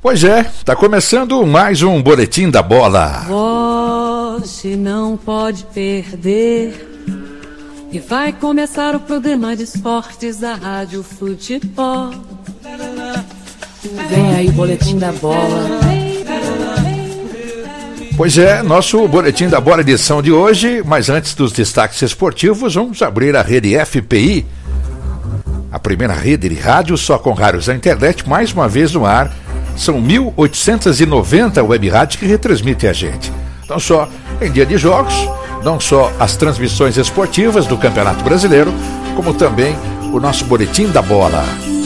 Pois é, tá começando mais um Boletim da Bola. Você não pode perder. E vai começar o programa de esportes da Rádio Futebol. Vem aí o Boletim da Bola. Pois é, nosso Boletim da Bola edição de hoje, mas antes dos destaques esportivos, vamos abrir a rede FPI, a primeira rede de rádio só com rádios da internet, mais uma vez no ar. São 1.890 web rádios que retransmitem a gente. Não só em dia de jogos, não só as transmissões esportivas do Campeonato Brasileiro, como também o nosso Boletim da Bola.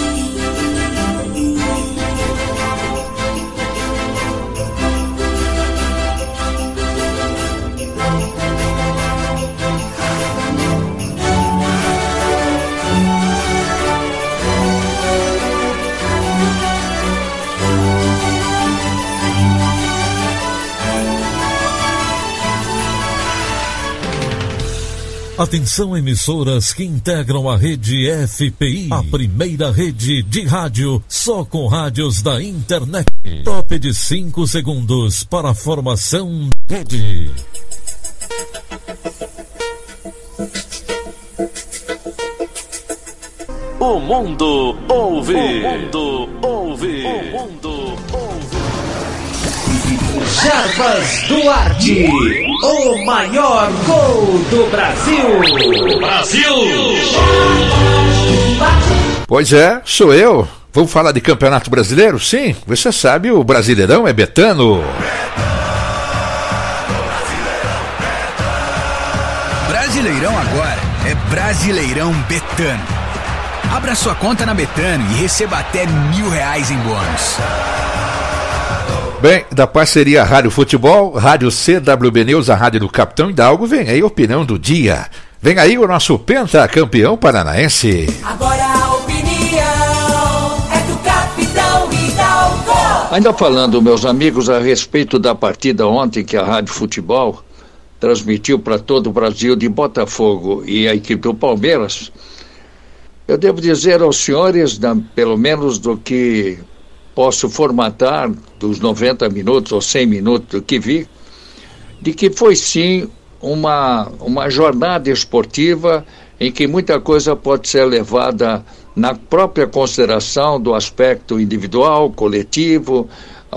Atenção, emissoras que integram a rede FPI, a primeira rede de rádio só com rádios da internet. Top de 5 segundos para a formação da rede. O mundo ouve. O mundo ouve. O mundo ouve. Jarbas Duarte, o maior gol do Brasil. Brasil! Pois é, sou eu. Vamos falar de Campeonato Brasileiro? Sim, você sabe, o Brasileirão é Betano. Brasileirão agora é Brasileirão Betano. Abra sua conta na Betano e receba até R$1.000 em bônus. Bem, da parceria Rádio Futebol, Rádio CWB News, a rádio do Capitão Hidalgo, vem aí a opinião do dia. Vem aí o nosso pentacampeão paranaense. Agora a opinião é do Capitão Hidalgo. Ainda falando, meus amigos, a respeito da partida ontem que a Rádio Futebol transmitiu para todo o Brasil de Botafogo e a equipe do Palmeiras, eu devo dizer aos senhores, pelo menos do que posso formatar dos 90 minutos ou 100 minutos do que vi, de que foi sim uma jornada esportiva em que muita coisa pode ser levada na própria consideração do aspecto individual, coletivo,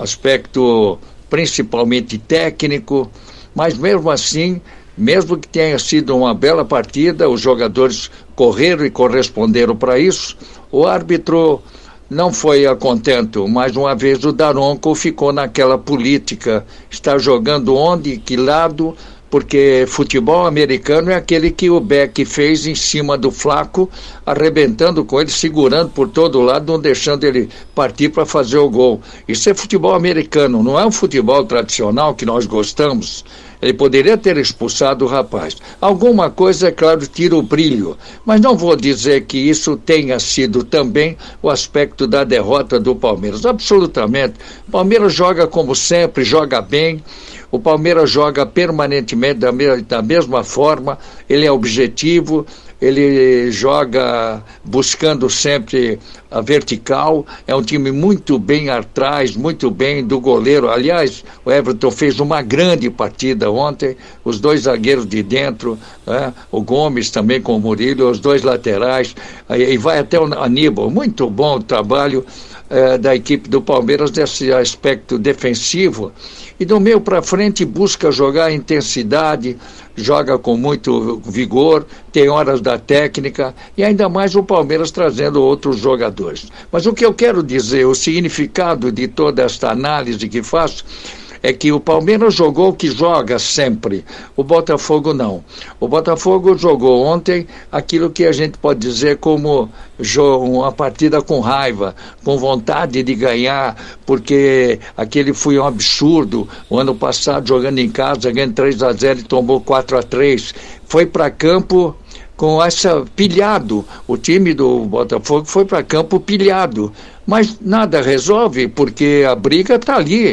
aspecto principalmente técnico, mas mesmo assim, mesmo que tenha sido uma bela partida, os jogadores correram e corresponderam para isso, o árbitro não foi a contento. Mais uma vez o Daronco ficou naquela política, está jogando onde, que lado, porque futebol americano é aquele que o Beck fez em cima do Flaco, arrebentando com ele, segurando por todo lado, não deixando ele partir para fazer o gol. Isso é futebol americano, não é um futebol tradicional que nós gostamos. Ele poderia ter expulsado o rapaz. Alguma coisa, é claro, tira o brilho. Mas não vou dizer que isso tenha sido também o aspecto da derrota do Palmeiras. Absolutamente. O Palmeiras joga como sempre, joga bem. O Palmeiras joga permanentemente da mesma forma. Ele é objetivo. Ele joga buscando sempre a vertical, é um time muito bem atrás, muito bem do goleiro. Aliás, o Everton fez uma grande partida ontem, os dois zagueiros de dentro, né? O Gomes também com o Murilo, os dois laterais, e vai até o Aníbal. Muito bom o trabalho da equipe do Palmeiras desse aspecto defensivo. E do meio para frente busca jogar intensidade, joga com muito vigor, tem horas da técnica e ainda mais o Palmeiras trazendo outros jogadores. Mas o que eu quero dizer, o significado de toda esta análise que faço é que o Palmeiras jogou o que joga sempre, o Botafogo não. O Botafogo jogou ontem aquilo que a gente pode dizer como uma partida com raiva, com vontade de ganhar, porque aquele foi um absurdo. O ano passado, jogando em casa, ganhando 3-0 e tomou 4-3. Foi para campo com essa pilhado. O time do Botafogo foi para campo pilhado. Mas nada resolve, porque a briga está ali.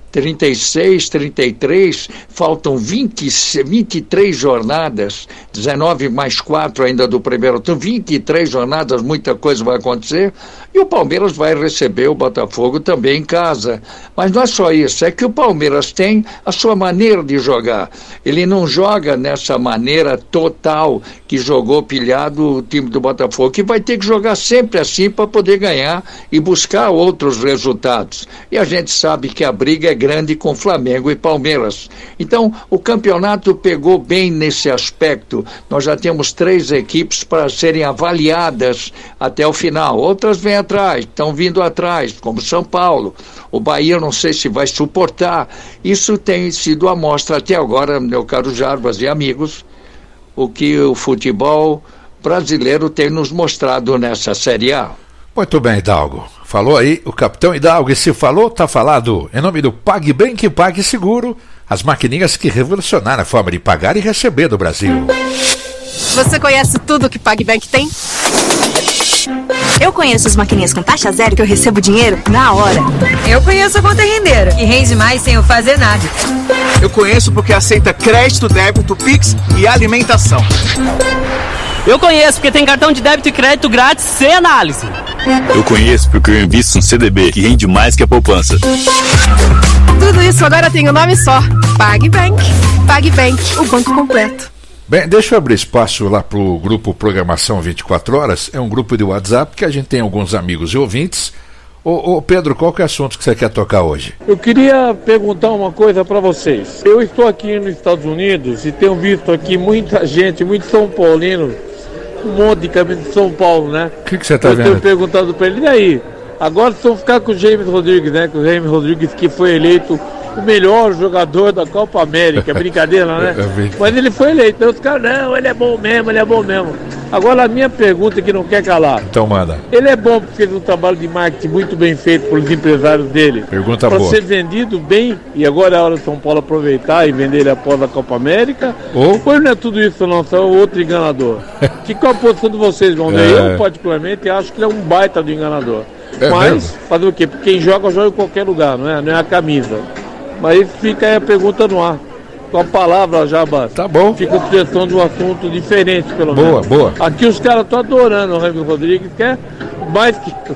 36, 33, faltam 23 jornadas, 19 mais 4 ainda do primeiro turno, 23 jornadas, muita coisa vai acontecer, e o Palmeiras vai receber o Botafogo também em casa. Mas não é só isso, é que o Palmeiras tem a sua maneira de jogar. Ele não joga nessa maneira total que jogou pilhado o time do Botafogo, que vai ter que jogar sempre assim para poder ganhar e buscar outros resultados. E a gente sabe que a briga é grande com Flamengo e Palmeiras. Então, o campeonato pegou bem nesse aspecto. Nós já temos 3 equipes para serem avaliadas até o final. Outras vêm atrás, estão vindo atrás, como São Paulo. O Bahia não sei se vai suportar. Isso tem sido a mostra até agora, meu caro Jarbas e amigos, o que o futebol brasileiro tem nos mostrado nessa Série A. Muito bem, Hidalgo. Falou aí o capitão Hidalgo, e se falou, tá falado. Em nome do PagBank, Pague Seguro, as maquininhas que revolucionaram a forma de pagar e receber do Brasil. Você conhece tudo que PagBank tem? Eu conheço as maquininhas com taxa zero que eu recebo dinheiro na hora. Eu conheço a conta rendeira, que rende mais sem eu fazer nada. Eu conheço porque aceita crédito, débito, Pix e alimentação. Eu conheço porque tem cartão de débito e crédito grátis sem análise. Eu conheço porque eu invisto no CDB, que rende mais que a poupança. Tudo isso agora tem um nome só: PagBank. PagBank, o banco completo. Bem, deixa eu abrir espaço lá para o grupo Programação 24 Horas. É um grupo de WhatsApp que a gente tem alguns amigos e ouvintes. Ô Pedro, qual que é o assunto que você quer tocar hoje? Eu queria perguntar uma coisa para vocês. Eu estou aqui nos Estados Unidos e tenho visto aqui muita gente, muito São Paulino, um monte de camisa de São Paulo, né? O que você está vendo? Eu estou perguntando para ele, e aí? Agora se eu ficar com o James Rodrigues, né? Com o James Rodrigues, que foi eleito o melhor jogador da Copa América, brincadeira, né? Mas ele foi eleito, então os caras, não, ele é bom mesmo, ele é bom mesmo. Agora a minha pergunta que não quer calar. Então manda. Ele é bom porque fez um trabalho de marketing muito bem feito pelos empresários dele. Pergunta boa. Para ser vendido bem, e agora é a hora do São Paulo aproveitar e vender ele após a Copa América. Ou não é tudo isso não, só outro enganador. Que qual a posição de vocês, Valdir? Eu particularmente acho que ele é um baita do enganador. Mas, fazer o quê? Porque quem joga em qualquer lugar, não é a camisa. Mas fica aí a pergunta no ar. Com a palavra, Jabas. Tá bom. Fica sugestão de um assunto diferente, pelo menos. Boa. Aqui os caras estão adorando o James Rodrigues, que é mais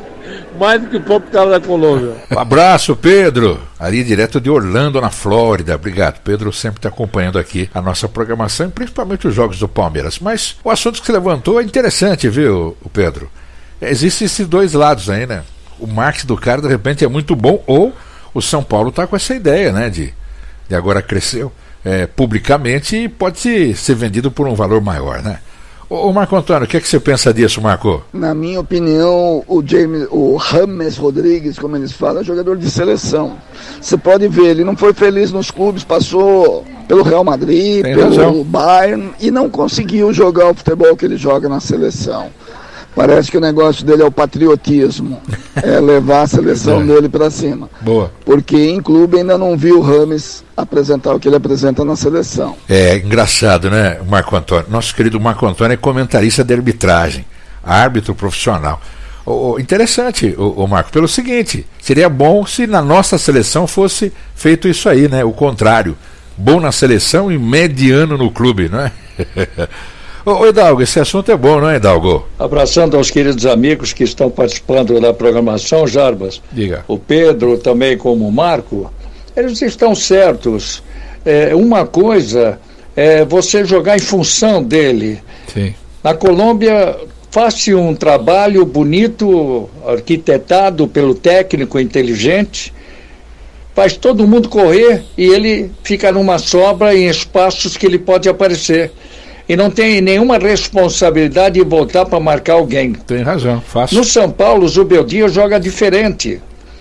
do que o próprio cara da Colômbia. Um abraço, Pedro. Ali direto de Orlando, na Flórida. Obrigado. Pedro sempre está acompanhando aqui a nossa programação, principalmente os jogos do Palmeiras. Mas o assunto que você levantou é interessante, viu, Pedro? Existem esses dois lados aí, né? O marketing do cara, de repente, é muito bom, ou o São Paulo está com essa ideia, né? De agora cresceu publicamente e pode ser vendido por um valor maior, né? Ô Marco Antônio, o que é que você pensa disso, Marco? Na minha opinião, o James Rodrigues, como eles falam, é jogador de seleção. Você pode ver, ele não foi feliz nos clubes, passou pelo Real Madrid, pelo Bayern e não conseguiu jogar o futebol que ele joga na seleção. Parece que o negócio dele é o patriotismo, é levar a seleção dele para cima. Boa. Porque em clube ainda não viu o Rames apresentar o que ele apresenta na seleção. É engraçado, né, Marco Antônio? Nosso querido Marco Antônio é comentarista de arbitragem, árbitro profissional. Interessante, Marco, pelo seguinte, seria bom se na nossa seleção fosse feito isso aí, né? O contrário, bom na seleção e mediano no clube, não é? Ô Hidalgo, esse assunto é bom, não é, Hidalgo? Abraçando aos queridos amigos que estão participando da programação, Jarbas. Diga. O Pedro também como o Marco, eles estão certos. Uma coisa é você jogar em função dele. Sim. Na Colômbia, faz-se um trabalho bonito, arquitetado pelo técnico inteligente, faz todo mundo correr e ele fica numa sobra em espaços que ele pode aparecer. E não tem nenhuma responsabilidade de voltar para marcar alguém. Tem razão, fácil. No São Paulo, o Zubeldia joga diferente.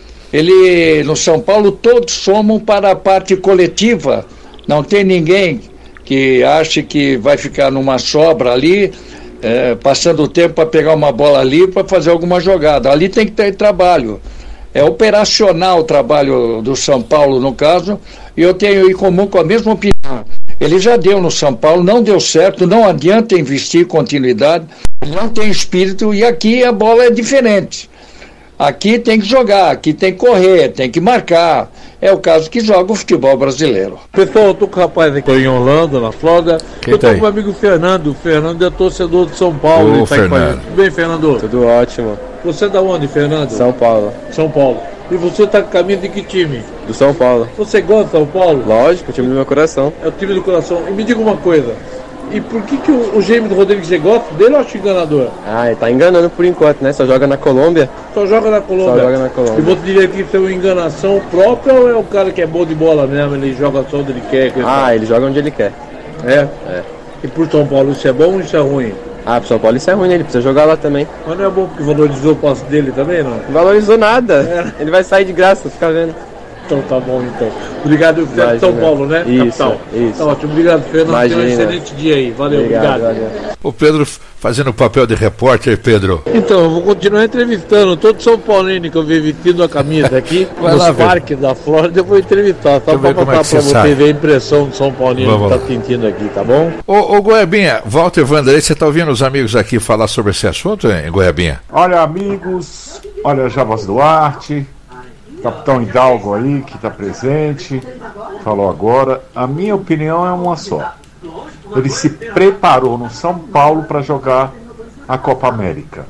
No São Paulo, todos somam para a parte coletiva. Não tem ninguém que ache que vai ficar numa sobra ali, passando o tempo para pegar uma bola ali para fazer alguma jogada. Ali tem que ter trabalho. É operacional o trabalho do São Paulo, no caso, e eu tenho em comum com a mesma opinião. Ele já deu no São Paulo, não deu certo, não adianta investir continuidade, ele não tem espírito, e aqui a bola é diferente. Aqui tem que jogar, aqui tem que correr, tem que marcar. É o caso que joga o futebol brasileiro. Pessoal, eu tô com o rapaz aqui em Orlando, na Flórida. Quem eu tô tá com o meu amigo Fernando. O Fernando é torcedor de São Paulo. Ô, Fernando. Tudo bem, Fernando? Tudo ótimo. Você é da onde, Fernando? São Paulo. São Paulo. E você tá com a camisa de que time? Do São Paulo. Você gosta de São Paulo? Lógico, o time do meu coração. É o time do coração. E me diga uma coisa. E por que o James Rodrigues, você gosta dele ou acha enganador? Ah, ele tá enganando por enquanto, né? Só joga na Colômbia. Só joga na Colômbia? Só joga na Colômbia. E você diria que isso é uma enganação própria ou é o cara que é bom de bola mesmo? Ele joga só onde ele quer? Ele joga onde ele quer. É? É. E por São Paulo isso é bom ou isso é ruim? Pro São Paulo isso é ruim, né? Ele precisa jogar lá também. Mas não é bom porque valorizou o passe dele também, não? Não valorizou nada. Ele vai sair de graça, fica vendo. Então tá bom, então. Obrigado, São Paulo, né? Isso, capital. isso. Tá ótimo, obrigado, Fernando. Tenha um excelente dia aí. Valeu, obrigado. O Pedro fazendo o papel de repórter, Pedro. Então, eu vou continuar entrevistando todo São Paulino que eu vi vestindo a camisa aqui nos parques da Flórida, eu vou entrevistar, só para contar para você ver a impressão do São Paulino que tá sentindo aqui, tá bom? Ô Goiabinha, Walter Vanderlei, você tá ouvindo os amigos aqui falar sobre esse assunto, hein, Goiabinha? Olha, amigos, olha Jabas Duarte, Capitão Hidalgo aí, que está presente, falou agora. A minha opinião é uma só. Ele se preparou no São Paulo para jogar a Copa América.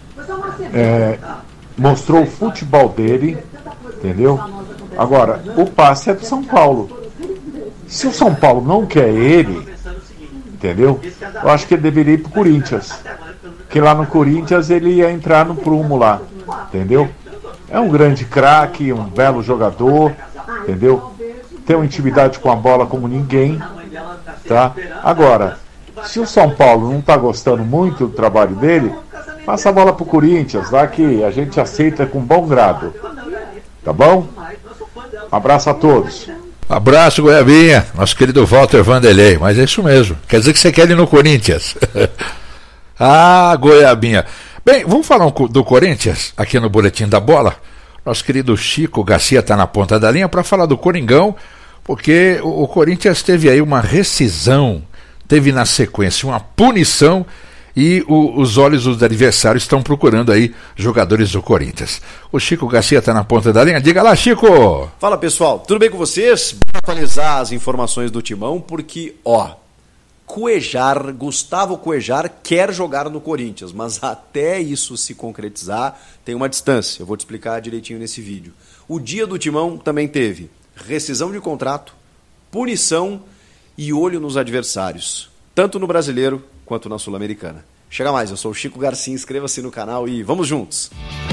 Mostrou o futebol dele, entendeu? Agora, o passe é do São Paulo. Se o São Paulo não quer ele, entendeu? Eu acho que ele deveria ir pro Corinthians. Porque lá no Corinthians ele ia entrar no prumo lá, entendeu? É um grande craque, um belo jogador, entendeu? Tem uma intimidade com a bola como ninguém, tá? Agora, se o São Paulo não está gostando muito do trabalho dele, passa a bola pro Corinthians, lá que a gente aceita com bom grado, tá bom? Um abraço a todos. Abraço, Goiabinha, nosso querido Walter Vanderlei, mas é isso mesmo, quer dizer que você quer ir no Corinthians. Goiabinha. Bem, vamos falar do Corinthians aqui no Boletim da Bola. Nosso querido Chico Garcia está na ponta da linha para falar do Coringão, porque o Corinthians teve aí uma rescisão, teve na sequência uma punição e os olhos dos adversários estão procurando aí jogadores do Corinthians. O Chico Garcia está na ponta da linha. Diga lá, Chico! Fala, pessoal. Tudo bem com vocês? Vou atualizar as informações do Timão, porque, Gustavo Cuejar quer jogar no Corinthians, mas até isso se concretizar tem uma distância. Eu vou te explicar direitinho nesse vídeo. O dia do Timão também teve rescisão de contrato, punição e olho nos adversários, tanto no Brasileiro quanto na Sul-Americana. Chega mais, eu sou o Chico Garcia, inscreva-se no canal e vamos juntos!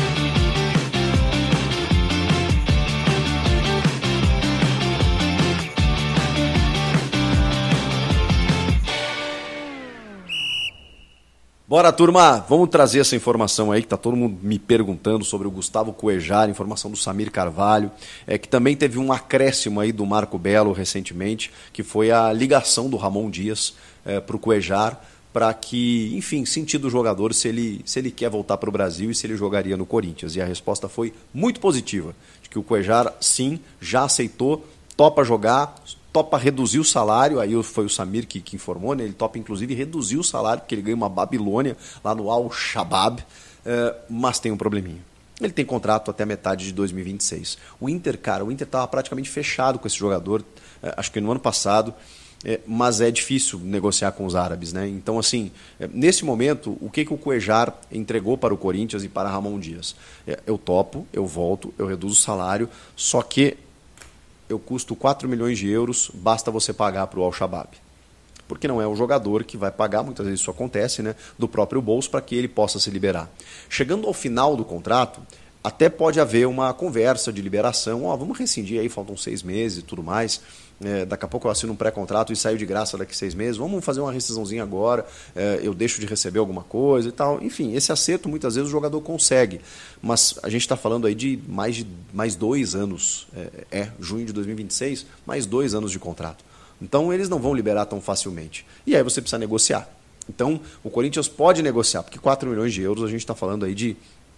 Bora, turma, vamos trazer essa informação aí que tá todo mundo me perguntando sobre o Gustavo Cuejar, informação do Samir Carvalho, que também teve um acréscimo aí do Marco Belo recentemente, que foi a ligação do Ramon Dias para o Cuejar, para que, enfim, sentir do jogador se ele quer voltar para o Brasil e se ele jogaria no Corinthians. E a resposta foi muito positiva, de que o Cuejar, sim, já aceitou, topa jogar, topa reduzir o salário, aí foi o Samir que informou, né? Ele topa inclusive reduzir o salário, porque ele ganha uma Babilônia lá no Al-Shabaab, mas tem um probleminha. Ele tem contrato até metade de 2026. O Inter estava praticamente fechado com esse jogador, acho que no ano passado, mas é difícil negociar com os árabes, né? Então, assim, nesse momento, o que o Cuejar entregou para o Corinthians e para Ramon Dias? Eu topo, eu volto, eu reduzo o salário, só que eu custo 4 milhões de euros, basta você pagar para o Al-Shabaab. Porque não é o jogador que vai pagar, muitas vezes isso acontece, né, do próprio bolso para que ele possa se liberar. Chegando ao final do contrato, até pode haver uma conversa de liberação, vamos rescindir aí, faltam 6 meses e tudo mais, daqui a pouco eu assino um pré-contrato e saio de graça daqui a 6 meses, vamos fazer uma rescisãozinha agora, eu deixo de receber alguma coisa e tal. Enfim, esse acerto muitas vezes o jogador consegue, mas a gente está falando aí de mais 2 anos, junho de 2026, mais 2 anos de contrato. Então eles não vão liberar tão facilmente. E aí você precisa negociar. Então o Corinthians pode negociar, porque 4 milhões de euros a gente está falando aí de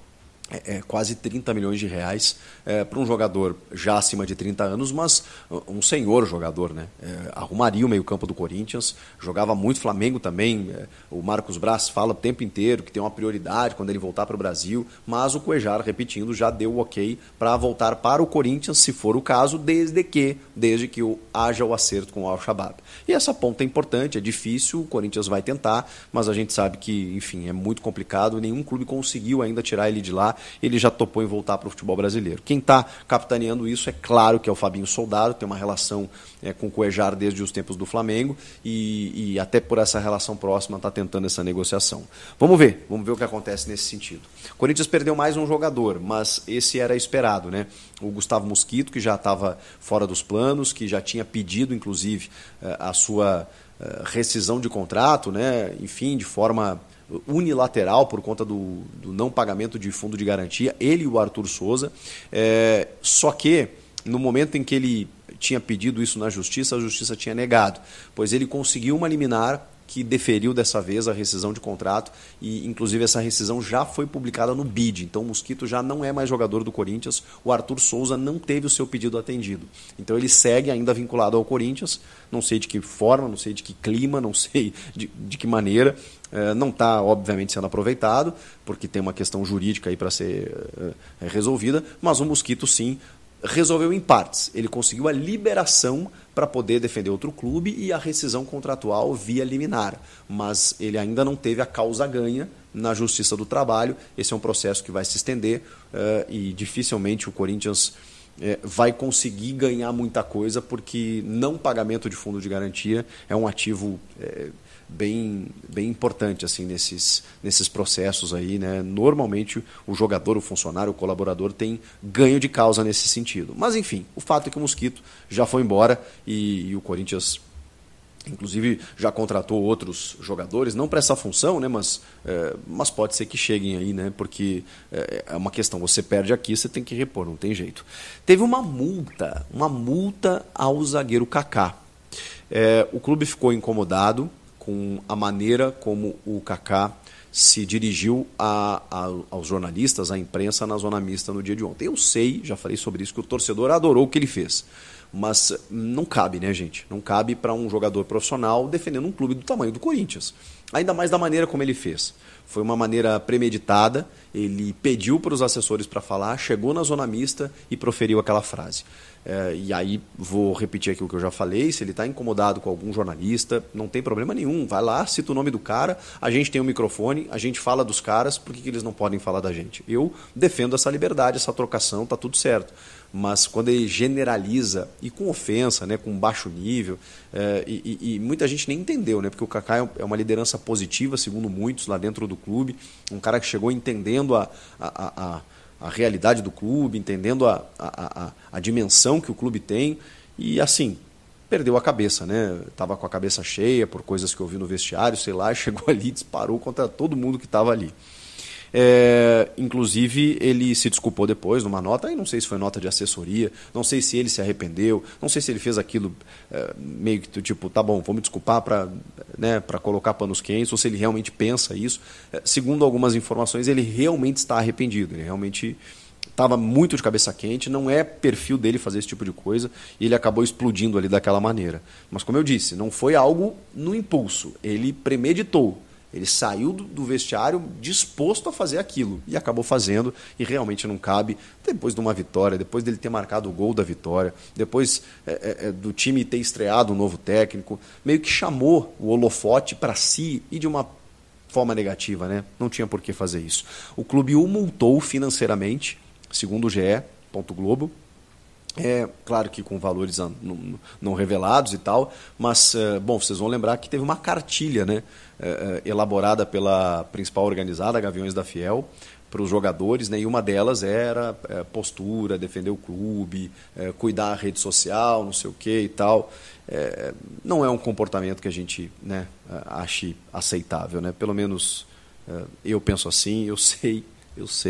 quase 30 milhões de reais para um jogador já acima de 30 anos, mas um senhor jogador, né? Arrumaria o meio-campo do Corinthians, jogava muito Flamengo também. O Marcos Braz fala o tempo inteiro que tem uma prioridade quando ele voltar para o Brasil, mas o Cuéllar, repetindo, já deu o ok para voltar para o Corinthians, se for o caso, desde que haja o acerto com o Al-Shabaab. E essa ponta é importante, é difícil, o Corinthians vai tentar, mas a gente sabe que, enfim, é muito complicado, nenhum clube conseguiu ainda tirar ele de lá. Ele já topou em voltar para o futebol brasileiro. Quem está capitaneando isso é claro que é o Fabinho Soldado, tem uma relação com o Cuéllar desde os tempos do Flamengo e até por essa relação próxima está tentando essa negociação. Vamos ver o que acontece nesse sentido. O Corinthians perdeu mais um jogador, mas esse era esperado, né? O Gustavo Mosquito, que já estava fora dos planos, que já tinha pedido, inclusive, a sua rescisão de contrato, né? Enfim, de forma unilateral por conta do não pagamento de fundo de garantia, ele e o Arthur Souza. Só que no momento em que ele tinha pedido isso na justiça, a justiça tinha negado, pois ele conseguiu uma liminar que deferiu dessa vez a rescisão de contrato e inclusive essa rescisão já foi publicada no BID, então o Mosquito já não é mais jogador do Corinthians, o Arthur Souza não teve o seu pedido atendido, então ele segue ainda vinculado ao Corinthians, não sei de que forma, não sei de que clima, não sei de que maneira, não está obviamente sendo aproveitado, porque tem uma questão jurídica aí para ser resolvida, mas o Mosquito sim resolveu em partes. Ele conseguiu a liberação para poder defender outro clube e a rescisão contratual via liminar, mas ele ainda não teve a causa ganha na Justiça do Trabalho. Esse é um processo que vai se estender e dificilmente o Corinthians vai conseguir ganhar muita coisa, porque não pagamento de fundo de garantia é um ativo bem importante assim, nesses processos aí, né? Normalmente o jogador, o funcionário, o colaborador tem ganho de causa nesse sentido. Mas enfim, o fato é que o Mosquito já foi embora e o Corinthians inclusive já contratou outros jogadores, não para essa função, né? Mas pode ser que cheguem aí, né? Porque é uma questão, você perde aqui, você tem que repor, não tem jeito. Teve uma multa ao zagueiro Kaká. O clube ficou incomodado com a maneira como o Kaká se dirigiu aos jornalistas, à imprensa na zona mista no dia de ontem. Eu sei, já falei sobre isso, que o torcedor adorou o que ele fez. Mas não cabe, né, gente? Não cabe para um jogador profissional defendendo um clube do tamanho do Corinthians. Ainda mais da maneira como ele fez. Foi uma maneira premeditada, ele pediu para os assessores para falar, chegou na zona mista e proferiu aquela frase. E aí, vou repetir aqui o que eu já falei, se ele está incomodado com algum jornalista, não tem problema nenhum, vai lá, cita o nome do cara, a gente tem um microfone, a gente fala dos caras, por que eles não podem falar da gente? Eu defendo essa liberdade, essa trocação, tá tudo certo. Mas quando ele generaliza, e com ofensa, né, com baixo nível, e muita gente nem entendeu, né, porque o Kaká é uma liderança positiva, segundo muitos, lá dentro do clube, um cara que chegou entendendo a realidade do clube, entendendo a dimensão que o clube tem, e assim, perdeu a cabeça, né? Estava com a cabeça cheia por coisas que eu vi no vestiário, sei lá, chegou ali e disparou contra todo mundo que estava ali. Inclusive ele se desculpou depois numa nota, e não sei se foi nota de assessoria, não sei se ele se arrependeu, não sei se ele fez aquilo meio que tipo, tá bom, vou me desculpar para colocar panos quentes, ou se ele realmente pensa isso. Segundo algumas informações, ele realmente está arrependido, ele realmente estava muito de cabeça quente, não é perfil dele fazer esse tipo de coisa, e ele acabou explodindo ali daquela maneira. Mas como eu disse, não foi algo no impulso, ele premeditou. Ele saiu do vestiário disposto a fazer aquilo e acabou fazendo, e realmente não cabe, depois de uma vitória, depois dele ter marcado o gol da vitória, depois do time ter estreado um novo técnico, meio que chamou o holofote para si e de uma forma negativa, né? Não tinha por que fazer isso. O clube o multou financeiramente, segundo o GE. Globo. Claro que com valores não revelados e tal, mas, bom, vocês vão lembrar que teve uma cartilha, né, elaborada pela principal organizada, Gaviões da Fiel, para os jogadores, né, e uma delas era postura, defender o clube, cuidar da rede social, não sei o que e tal. Não é um comportamento que a gente, né, ache aceitável, né? Pelo menos eu penso assim, eu sei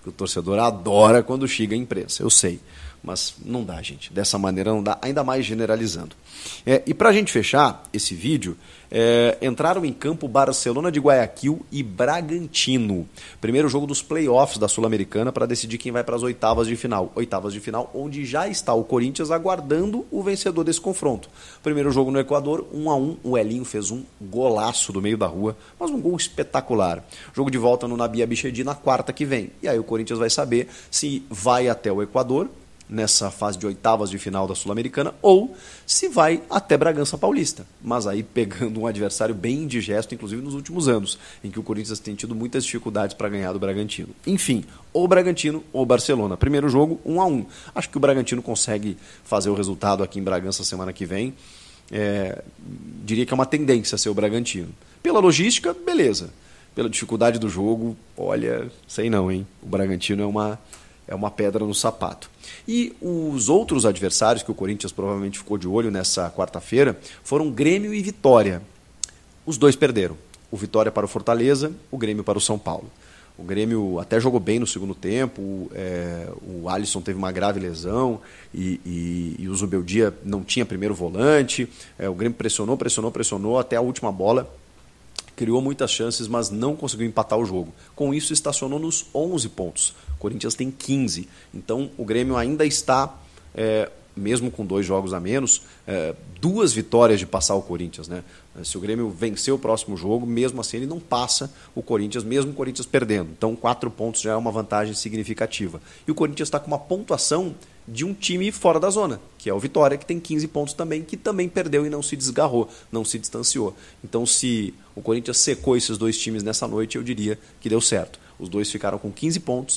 que o torcedor adora quando chega a imprensa, eu sei. Mas não dá, gente. Dessa maneira não dá, ainda mais generalizando. E para a gente fechar esse vídeo, entraram em campo Barcelona de Guayaquil e Bragantino. Primeiro jogo dos playoffs da Sul-Americana para decidir quem vai para as oitavas de final. Oitavas de final, onde já está o Corinthians aguardando o vencedor desse confronto. Primeiro jogo no Equador, 1-1. O Elinho fez um golaço do meio da rua, mas um gol espetacular. Jogo de volta no Nabi Abichedi na quarta que vem. E aí o Corinthians vai saber se vai até o Equador, nessa fase de oitavas de final da Sul-Americana, ou se vai até Bragança Paulista, mas aí pegando um adversário bem indigesto, inclusive nos últimos anos, em que o Corinthians tem tido muitas dificuldades para ganhar do Bragantino. Enfim, ou Bragantino ou Barcelona. Primeiro jogo, 1-1. Acho que o Bragantino consegue fazer o resultado aqui em Bragança semana que vem. Diria que é uma tendência a ser o Bragantino. Pela logística, beleza. Pela dificuldade do jogo, olha, sei não, hein? O Bragantino é uma pedra no sapato. E os outros adversários que o Corinthians provavelmente ficou de olho nessa quarta-feira foram Grêmio e Vitória. Os dois perderam. O Vitória para o Fortaleza, o Grêmio para o São Paulo. O Grêmio até jogou bem no segundo tempo, o Alisson teve uma grave lesão e o Zubeldia não tinha primeiro volante. O Grêmio pressionou até a última bola. Criou muitas chances, mas não conseguiu empatar o jogo. Com isso, estacionou nos 11 pontos. O Corinthians tem 15. Então, o Grêmio ainda está, mesmo com 2 jogos a menos, 2 vitórias de passar o Corinthians, né? Se o Grêmio vencer o próximo jogo, mesmo assim ele não passa o Corinthians, mesmo o Corinthians perdendo. Então, 4 pontos já é uma vantagem significativa. E o Corinthians está com uma pontuação de um time fora da zona, que é o Vitória, que tem 15 pontos também, que também perdeu e não se desgarrou, não se distanciou. Então, se o Corinthians secou esses 2 times nessa noite, eu diria que deu certo. Os 2 ficaram com 15 pontos,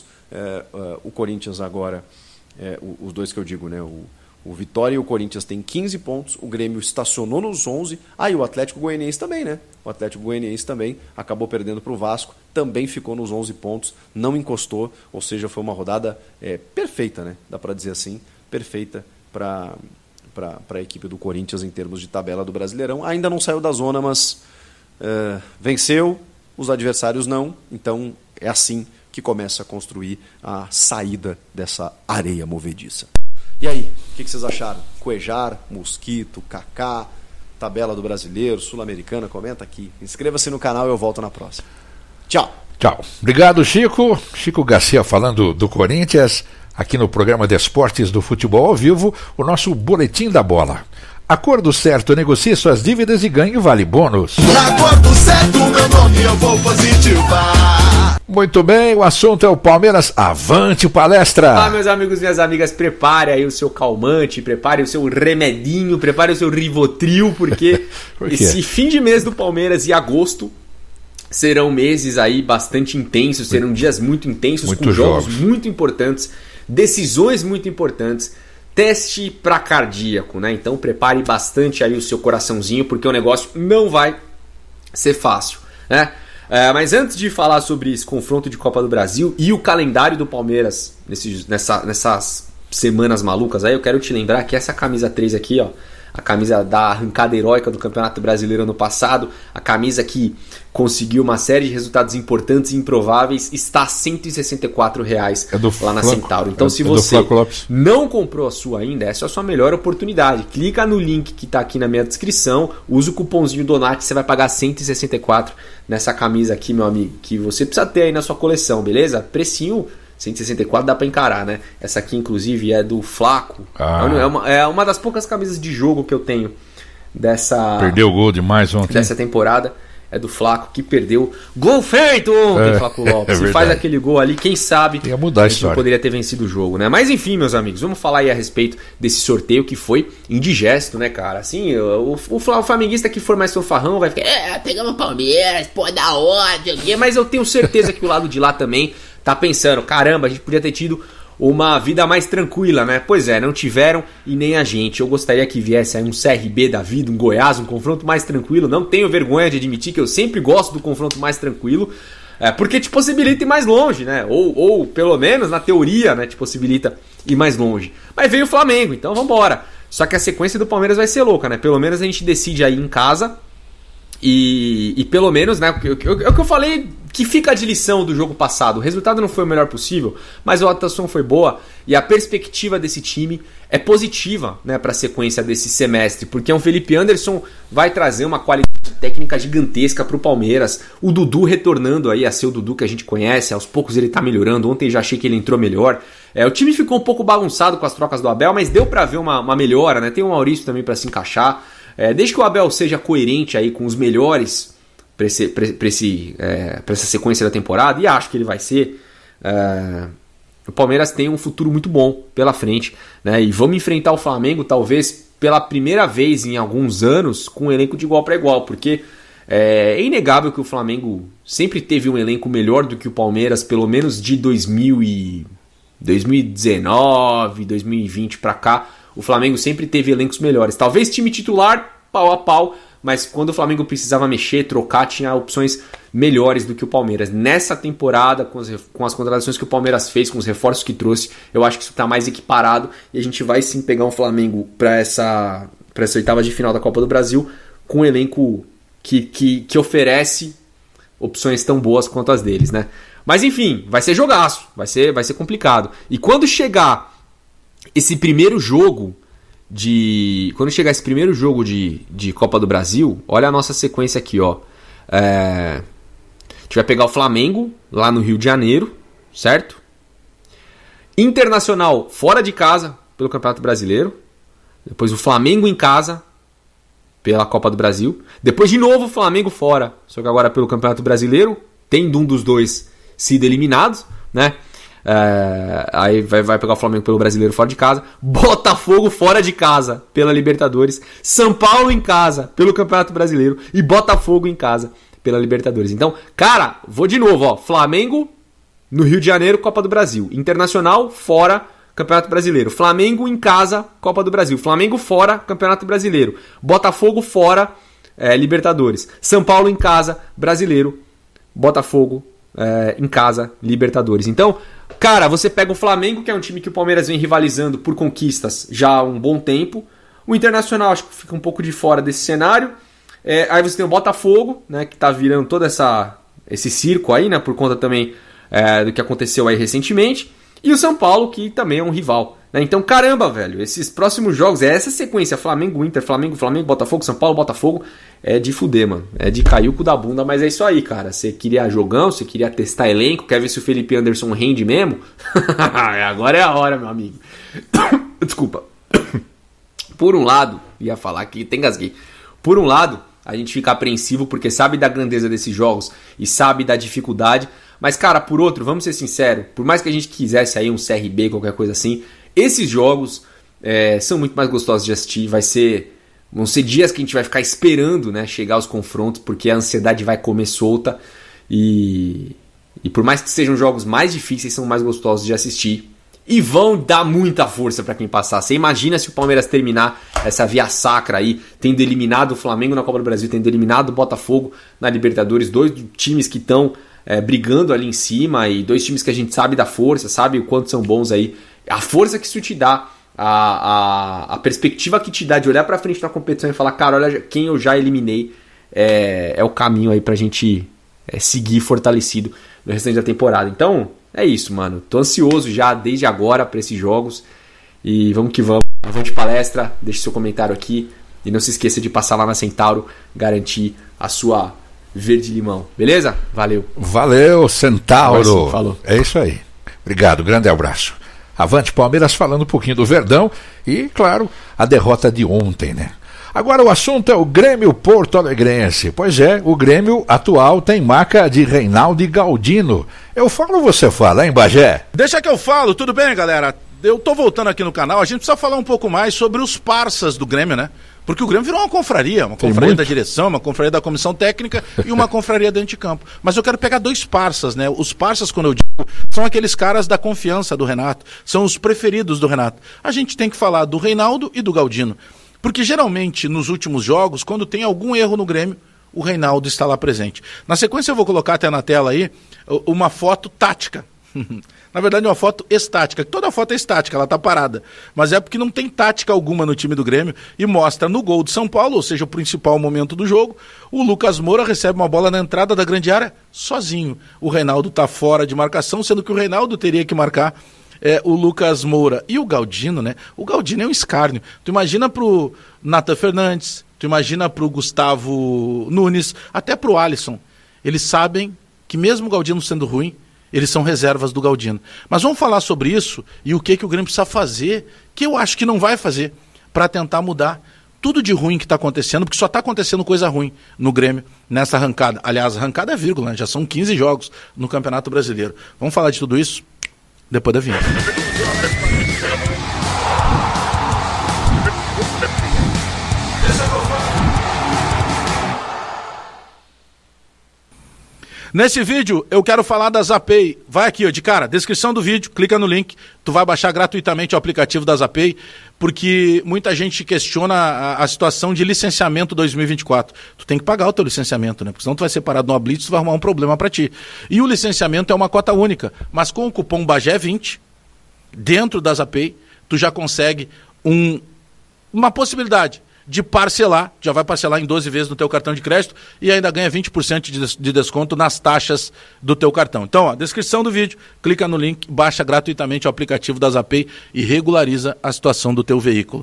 o Corinthians agora, os 2 que eu digo, né, o Vitória e o Corinthians têm 15 pontos, o Grêmio estacionou nos 11, e o Atlético Goianiense também, né? O Atlético Goianiense também acabou perdendo para o Vasco, também ficou nos 11 pontos, não encostou, ou seja, foi uma rodada perfeita, né? Dá para dizer assim, perfeita para a equipe do Corinthians em termos de tabela do Brasileirão. Ainda não saiu da zona, mas venceu, os adversários não, então é assim que começa a construir a saída dessa areia movediça. E aí, o que vocês acharam? Cuejar, Mosquito, Kaká, tabela do Brasileiro, Sul-Americana, comenta aqui. Inscreva-se no canal e eu volto na próxima. Tchau. Tchau. Obrigado, Chico. Chico Garcia falando do Corinthians, aqui no programa de Esportes do Futebol ao Vivo, o nosso Boletim da Bola. Acordo certo, negocie suas dívidas e ganhe vale bônus. Acordo certo, meu nome eu vou positivar. Muito bem, o assunto é o Palmeiras. Avante palestra! Olá, meus amigos e minhas amigas, prepare aí o seu calmante, prepare o seu remedinho, prepare o seu Rivotril, porque esse fim de mês do Palmeiras e agosto serão meses aí bastante intensos, serão dias muito intensos, com jogos muito importantes, decisões muito importantes, teste para cardíaco, né? Então prepare bastante aí o seu coraçãozinho, porque o negócio não vai ser fácil, né? Mas antes de falar sobre esse confronto de Copa do Brasil e o calendário do Palmeiras nessas semanas malucas aí, eu quero te lembrar que essa camisa 3 aqui, ó, a camisa da arrancada heróica do Campeonato Brasileiro ano passado, a camisa que conseguiu uma série de resultados importantes e improváveis, está R$ 164 lá na Centauro. Então, se você não comprou a sua ainda, essa é a sua melhor oportunidade. Clica no link que está aqui na minha descrição, usa o cupomzinho Donati, você vai pagar 164 nessa camisa aqui, meu amigo, que você precisa ter aí na sua coleção, beleza? Precinho 164 dá pra encarar, né? Essa aqui, inclusive, é do Flaco. É uma das poucas camisas de jogo que eu tenho dessa... Perdeu o gol demais ontem. Dessa temporada. É do Flaco, que perdeu. Gol feito ontem, Flaco Lopes. Se faz aquele gol ali, quem sabe ia mudar a história. Poderia ter vencido o jogo, né? Mas enfim, meus amigos, vamos falar aí a respeito desse sorteio que foi indigesto, né, cara? Assim, o flamenguista que for mais fanfarrão vai ficar, pegamos o Palmeiras, pô, da hora, mas eu tenho certeza que o lado de lá também tá pensando, caramba, a gente podia ter tido uma vida mais tranquila, né? Pois é, não tiveram e nem a gente. Eu gostaria que viesse aí um CRB da vida, um Goiás, um confronto mais tranquilo. Não tenho vergonha de admitir que eu sempre gosto do confronto mais tranquilo, porque te possibilita ir mais longe, né? Ou pelo menos na teoria, né, te possibilita ir mais longe. Mas veio o Flamengo, então vambora. Só que a sequência do Palmeiras vai ser louca, né? Pelo menos a gente decide aí em casa. E pelo menos, né, o que eu falei que fica de lição do jogo passado? O resultado não foi o melhor possível, mas a atuação foi boa e a perspectiva desse time é positiva, né, para a sequência desse semestre, porque o Felipe Anderson vai trazer uma qualidade técnica gigantesca para o Palmeiras. O Dudu retornando aí a ser o Dudu que a gente conhece, aos poucos ele tá melhorando. Ontem já achei que ele entrou melhor. O time ficou um pouco bagunçado com as trocas do Abel, mas deu para ver uma melhora, né? Tem o Maurício também para se encaixar. Desde que o Abel seja coerente aí com os melhores para essa sequência da temporada, e acho que ele vai ser, o Palmeiras tem um futuro muito bom pela frente, né? E vamos enfrentar o Flamengo talvez pela primeira vez em alguns anos com um elenco de igual para igual, porque é inegável que o Flamengo sempre teve um elenco melhor do que o Palmeiras, pelo menos de 2019, 2020 para cá. O Flamengo sempre teve elencos melhores, talvez time titular pau a pau, mas quando o Flamengo precisava mexer, trocar, tinha opções melhores do que o Palmeiras. Nessa temporada, com as contratações que o Palmeiras fez, com os reforços que trouxe, eu acho que isso está mais equiparado e a gente vai sim pegar um Flamengo para essa oitava de final da Copa do Brasil com um elenco que oferece opções tão boas quanto as deles, né? Mas enfim, vai ser jogaço, vai ser complicado. E quando chegar esse primeiro jogo de Copa do Brasil, olha a nossa sequência aqui, ó. A gente vai pegar o Flamengo lá no Rio de Janeiro, certo? Internacional fora de casa pelo Campeonato Brasileiro. Depois o Flamengo em casa pela Copa do Brasil. Depois de novo o Flamengo fora, só que agora pelo Campeonato Brasileiro, tendo um dos dois sido eliminados, né? Aí vai pegar o Flamengo pelo Brasileiro fora de casa, Botafogo fora de casa pela Libertadores, São Paulo em casa pelo Campeonato Brasileiro e Botafogo em casa pela Libertadores. Então, cara, vou de novo, ó, Flamengo no Rio de Janeiro, Copa do Brasil, Internacional fora, Campeonato Brasileiro, Flamengo em casa, Copa do Brasil, Flamengo fora, Campeonato Brasileiro, Botafogo fora, Libertadores, São Paulo em casa, Brasileiro, Botafogo em casa, Libertadores. Então, cara, você pega o Flamengo, que é um time que o Palmeiras vem rivalizando por conquistas já há um bom tempo. O Internacional acho que fica um pouco de fora desse cenário. Aí você tem o Botafogo, né, que tá virando todo esse circo aí, né, por conta também do que aconteceu aí recentemente. E o São Paulo, que também é um rival, né? Então, caramba, velho, esses próximos jogos, essa sequência, Flamengo, Inter, Flamengo, Botafogo, São Paulo, Botafogo, é de fuder, mano. É de cair o cu da bunda, mas é isso aí, cara. Você queria jogão, você queria testar elenco, quer ver se o Felipe Anderson rende mesmo? Agora é a hora, meu amigo. Desculpa. Por um lado, ia falar que tem gasguei. Por um lado, a gente fica apreensivo porque sabe da grandeza desses jogos e sabe da dificuldade. Mas, cara, por outro, vamos ser sinceros, por mais que a gente quisesse aí um CRB, qualquer coisa assim, esses jogos são muito mais gostosos de assistir. Vão ser dias que a gente vai ficar esperando, né, chegar os confrontos, porque a ansiedade vai comer solta. E por mais que sejam jogos mais difíceis, são mais gostosos de assistir. E vão dar muita força para quem passar. Você imagina se o Palmeiras terminar essa via sacra aí, tendo eliminado o Flamengo na Copa do Brasil, tendo eliminado o Botafogo na Libertadores, dois times que estão brigando ali em cima e dois times que a gente sabe da força, sabe o quanto são bons aí. A força que isso te dá, a perspectiva que te dá de olhar pra frente na competição e falar, cara, olha quem eu já eliminei, é o caminho aí pra gente seguir fortalecido no restante da temporada. Então, é isso, mano. Tô ansioso já desde agora pra esses jogos e vamos que vamos. Avante palestra, deixe seu comentário aqui e não se esqueça de passar lá na Centauro, garantir a sua verde limão, beleza? Valeu. Valeu, Centauro. Sim, falou. É isso aí. Obrigado, grande abraço. Avante Palmeiras, falando um pouquinho do Verdão e, claro, a derrota de ontem, né? Agora o assunto é o Grêmio Porto Alegrense. Pois é, o Grêmio atual tem marca de Reinaldo e Galdino. Eu falo ou você fala, hein, Bagé? Deixa que eu falo, tudo bem, galera? Eu tô voltando aqui no canal, a gente precisa falar um pouco mais sobre os parças do Grêmio, né? Porque o Grêmio virou uma confraria da direção, uma confraria da comissão técnica e uma confraria dentro de campo. Mas eu quero pegar dois parças, né? Os parças, quando eu digo, são aqueles caras da confiança do Renato, são os preferidos do Renato. A gente tem que falar do Reinaldo e do Galdino. Porque geralmente, nos últimos jogos, quando tem algum erro no Grêmio, o Reinaldo está lá presente. Na sequência eu vou colocar até na tela aí uma foto tática Na verdade, uma foto estática. Toda foto é estática, ela tá parada. Mas é porque não tem tática alguma no time do Grêmio e mostra no gol de São Paulo, ou seja, o principal momento do jogo, o Lucas Moura recebe uma bola na entrada da grande área sozinho. O Reinaldo tá fora de marcação, sendo que o Reinaldo teria que marcar o Lucas Moura. E o Galdino, né? O Galdino é um escárnio. Tu imagina pro Nathan Fernandes, tu imagina pro Gustavo Nunes, até pro Alisson. Eles sabem que mesmo o Galdino sendo ruim, eles são reservas do Galdino. Mas vamos falar sobre isso e o que o Grêmio precisa fazer, que eu acho que não vai fazer, para tentar mudar tudo de ruim que está acontecendo, porque só está acontecendo coisa ruim no Grêmio nessa arrancada. Aliás, arrancada é vírgula, né? Já são 15 jogos no Campeonato Brasileiro. Vamos falar de tudo isso depois da vinheta. Nesse vídeo, eu quero falar da Zapay. Vai aqui, ó, de cara, descrição do vídeo, clica no link, tu vai baixar gratuitamente o aplicativo da Zapay, porque muita gente questiona a situação de licenciamento 2024. Tu tem que pagar o teu licenciamento, né? Porque senão tu vai ser parado numa blitz, tu vai arrumar um problema pra ti. E o licenciamento é uma cota única, mas com o cupom BAGÉ20, dentro da Zapay, tu já consegue uma possibilidade de parcelar, já vai parcelar em 12 vezes no teu cartão de crédito e ainda ganha 20% de desconto nas taxas do teu cartão. Então, ó, descrição do vídeo, clica no link, baixa gratuitamente o aplicativo da Zapay e regulariza a situação do teu veículo.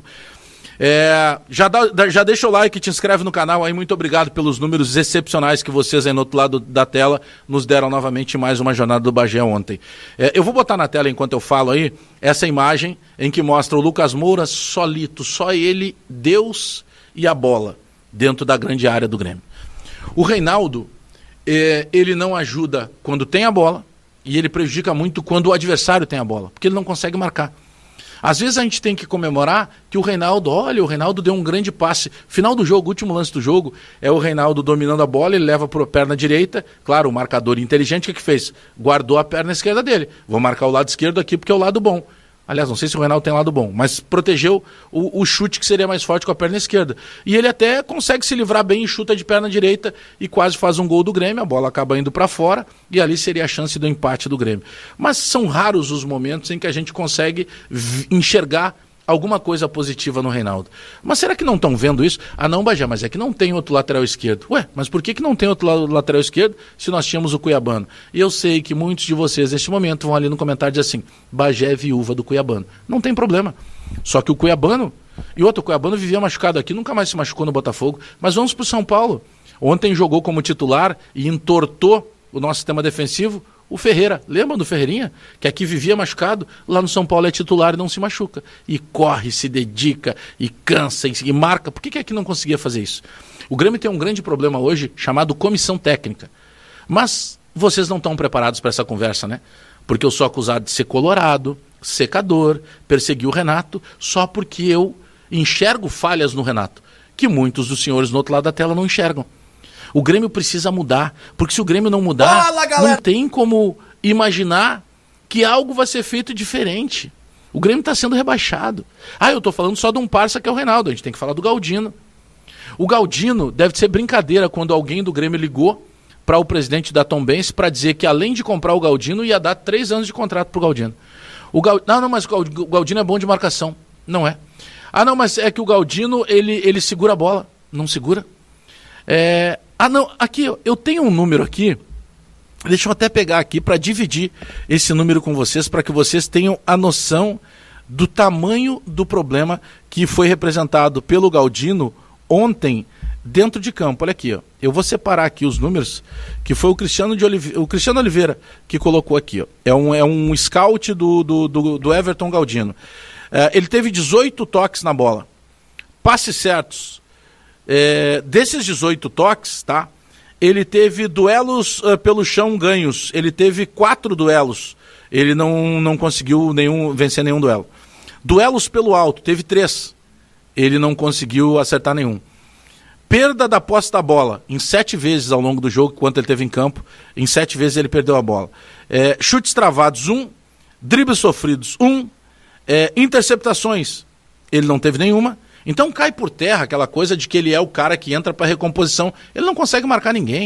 Já deixa o like, te inscreve no canal aí, muito obrigado pelos números excepcionais que vocês aí no outro lado da tela nos deram novamente mais uma jornada do Bagé ontem. Eu vou botar na tela enquanto eu falo aí essa imagem em que mostra o Lucas Moura solito, só ele, Deus e a bola dentro da grande área do Grêmio. O Reinaldo, ele não ajuda quando tem a bola e ele prejudica muito quando o adversário tem a bola, porque ele não consegue marcar. Às vezes a gente tem que comemorar que o Reinaldo deu um grande passe. Final do jogo, último lance do jogo, é o Reinaldo dominando a bola, ele leva para a perna direita. Claro, o marcador inteligente, o que fez? Guardou a perna esquerda dele. Vou marcar o lado esquerdo aqui porque é o lado bom. Aliás, não sei se o Reinaldo tem lado bom, mas protegeu o chute que seria mais forte com a perna esquerda. E ele até consegue se livrar bem e chuta de perna direita e quase faz um gol do Grêmio, a bola acaba indo para fora e ali seria a chance do empate do Grêmio. Mas são raros os momentos em que a gente consegue enxergar alguma coisa positiva no Reinaldo. Mas será que não estão vendo isso? Ah não, Bagé, mas é que não tem outro lateral esquerdo. Ué, mas por que não tem outro lateral esquerdo se nós tínhamos o Cuiabano? E eu sei que muitos de vocês neste momento vão ali no comentário dizer assim, Bagé é viúva do Cuiabano. Não tem problema. Só que o Cuiabano, e outro, o Cuiabano vivia machucado aqui, nunca mais se machucou no Botafogo. Mas vamos para o São Paulo. Ontem jogou como titular e entortou o nosso sistema defensivo. O Ferreira, lembra do Ferreirinha? Que aqui vivia machucado, lá no São Paulo é titular e não se machuca. E corre, se dedica, e cansa, e marca. Por que aqui não conseguia fazer isso? O Grêmio tem um grande problema hoje, chamado comissão técnica. Mas vocês não estão preparados para essa conversa, né? Porque eu sou acusado de ser colorado, secador, perseguir o Renato, só porque eu enxergo falhas no Renato, que muitos dos senhores no outro lado da tela não enxergam. O Grêmio precisa mudar, porque se o Grêmio não mudar, não tem como imaginar que algo vai ser feito diferente. O Grêmio está sendo rebaixado. Eu estou falando só de um parça que é o Reinaldo, a gente tem que falar do Galdino. O Galdino deve ser brincadeira quando alguém do Grêmio ligou para o presidente da Tombense para dizer que além de comprar o Galdino, ia dar 3 anos de contrato para o Galdino. Não, mas o Galdino é bom de marcação. Não é. Não, mas é que o Galdino, ele segura a bola. Não segura. Não, aqui, eu tenho um número aqui, deixa eu até pegar aqui para dividir esse número com vocês, para que vocês tenham a noção do tamanho do problema que foi representado pelo Galdino ontem dentro de campo. Olha aqui, ó. Eu vou separar aqui os números, que foi o Cristiano Oliveira que colocou aqui. Ó. É um scout do Everton Galdino. Ele teve 18 toques na bola, passes certos. Desses 18 toques, tá? Ele teve duelos pelo chão ganhos. Ele teve 4 duelos. Ele não conseguiu vencer nenhum duelo. Duelos pelo alto, teve 3. Ele não conseguiu acertar nenhum. Perda da posse da bola, em 7 vezes ao longo do jogo, enquanto ele esteve em campo, em 7 vezes ele perdeu a bola. Chutes travados, 1. Dribles sofridos, 1. Interceptações, ele não teve nenhuma. Então cai por terra aquela coisa de que ele é o cara que entra para recomposição. Ele não consegue marcar ninguém.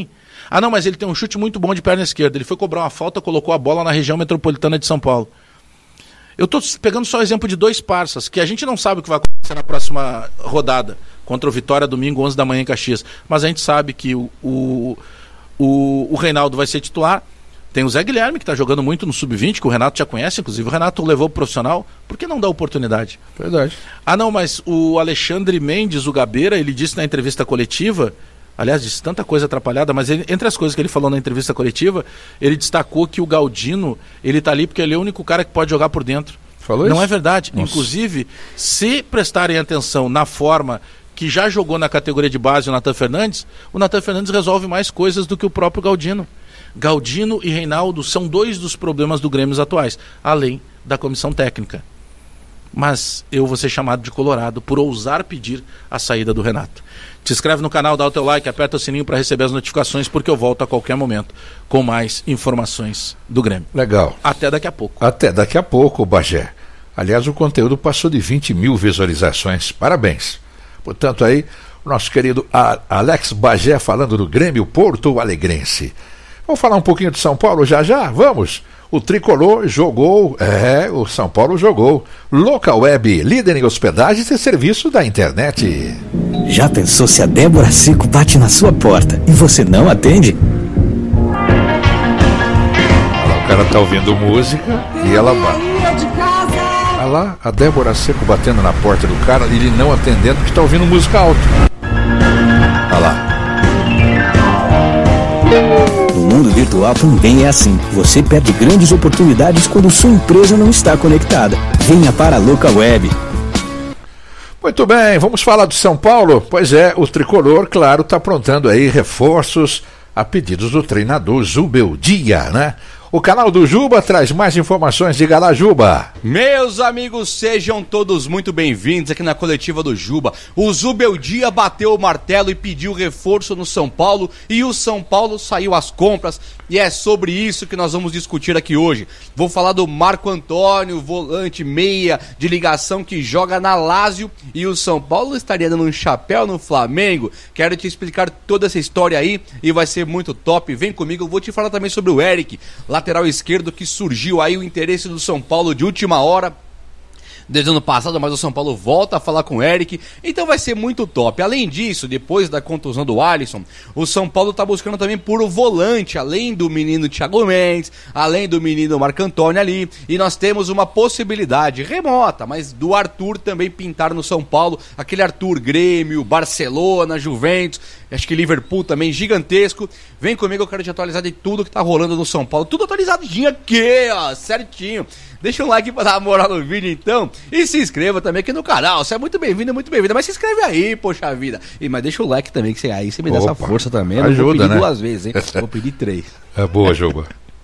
Ah, não, mas ele tem um chute muito bom de perna esquerda. Ele foi cobrar uma falta, colocou a bola na região metropolitana de São Paulo. Eu estou pegando só o exemplo de 2 parças, que a gente não sabe o que vai acontecer na próxima rodada, contra o Vitória, domingo, 11 da manhã em Caxias. Mas a gente sabe que o Reinaldo vai ser titular. Tem o Zé Guilherme, que está jogando muito no Sub-20, que o Renato já conhece, inclusive o Renato levou pro profissional. Por que não dá oportunidade? Verdade. Ah, não, mas o Alexandre Mendes, o Gabeira, ele disse na entrevista coletiva, aliás, disse tanta coisa atrapalhada, mas entre as coisas que ele falou na entrevista coletiva, ele destacou que o Galdino, ele tá ali porque ele é o único cara que pode jogar por dentro. Falou isso? Não é verdade. Nossa. Inclusive, se prestarem atenção na forma que já jogou na categoria de base o Natan Fernandes resolve mais coisas do que o próprio Galdino. Galdino e Reinaldo são 2 dos problemas do Grêmio atuais, além da comissão técnica. Mas eu vou ser chamado de colorado por ousar pedir a saída do Renato. Te inscreve no canal, dá o teu like, aperta o sininho para receber as notificações, porque eu volto a qualquer momento com mais informações do Grêmio. Legal. Até daqui a pouco. Até daqui a pouco, Bagé. Aliás, o conteúdo passou de 20 mil visualizações. Parabéns. Portanto, aí, o nosso querido Alex Bagé falando do Grêmio Porto Alegrense. Vamos falar um pouquinho de São Paulo já? Vamos! O Tricolor jogou, o São Paulo jogou. Local Web, líder em hospedagens e serviço da internet. Já pensou se a Débora Seco bate na sua porta e você não atende? O cara tá ouvindo música e ela bate. Olha lá, a Débora Seco batendo na porta do cara e ele não atendendo porque tá ouvindo música alta. Olha lá. No mundo virtual também é assim. Você perde grandes oportunidades quando sua empresa não está conectada. Venha para a Local Web. Muito bem, vamos falar do São Paulo? Pois é, o Tricolor, claro, está aprontando aí reforços a pedidos do treinador Zubeldia, né? O canal do Juba traz mais informações. Diga lá, Juba. Meus amigos, sejam todos muito bem-vindos aqui na coletiva do Juba. O Zubeldia bateu o martelo e pediu reforço no São Paulo e o São Paulo saiu às compras e é sobre isso que nós vamos discutir aqui hoje. Vou falar do Marco Antônio, volante meia de ligação que joga na Lazio e o São Paulo estaria dando um chapéu no Flamengo. Quero te explicar toda essa história aí e vai ser muito top. Vem comigo, eu vou te falar também sobre o Eric, lateral esquerdo, que surgiu aí o interesse do São Paulo de última hora desde o ano passado, mas o São Paulo volta a falar com o Eric, então vai ser muito top. Além disso, depois da contusão do Alisson, o São Paulo tá buscando também por o volante, além do menino Thiago Mendes, além do menino Marco Antônio ali, e nós temos uma possibilidade remota, mas do Arthur também pintar no São Paulo, aquele Arthur Grêmio, Barcelona, Juventus, acho que Liverpool também, gigantesco. Vem comigo, eu quero te atualizar de tudo que tá rolando no São Paulo, tudo atualizadinho aqui, ó, certinho. Deixa um like pra dar uma moral no vídeo então. E se inscreva também aqui no canal. Você é muito bem-vindo, muito bem-vinda. Mas se inscreve aí, poxa vida. Mas deixa o like também, que aí você me dá essa força também. Ajuda, não vou pedir né? 2 vezes, hein? Vou pedir 3. É boa, Juba.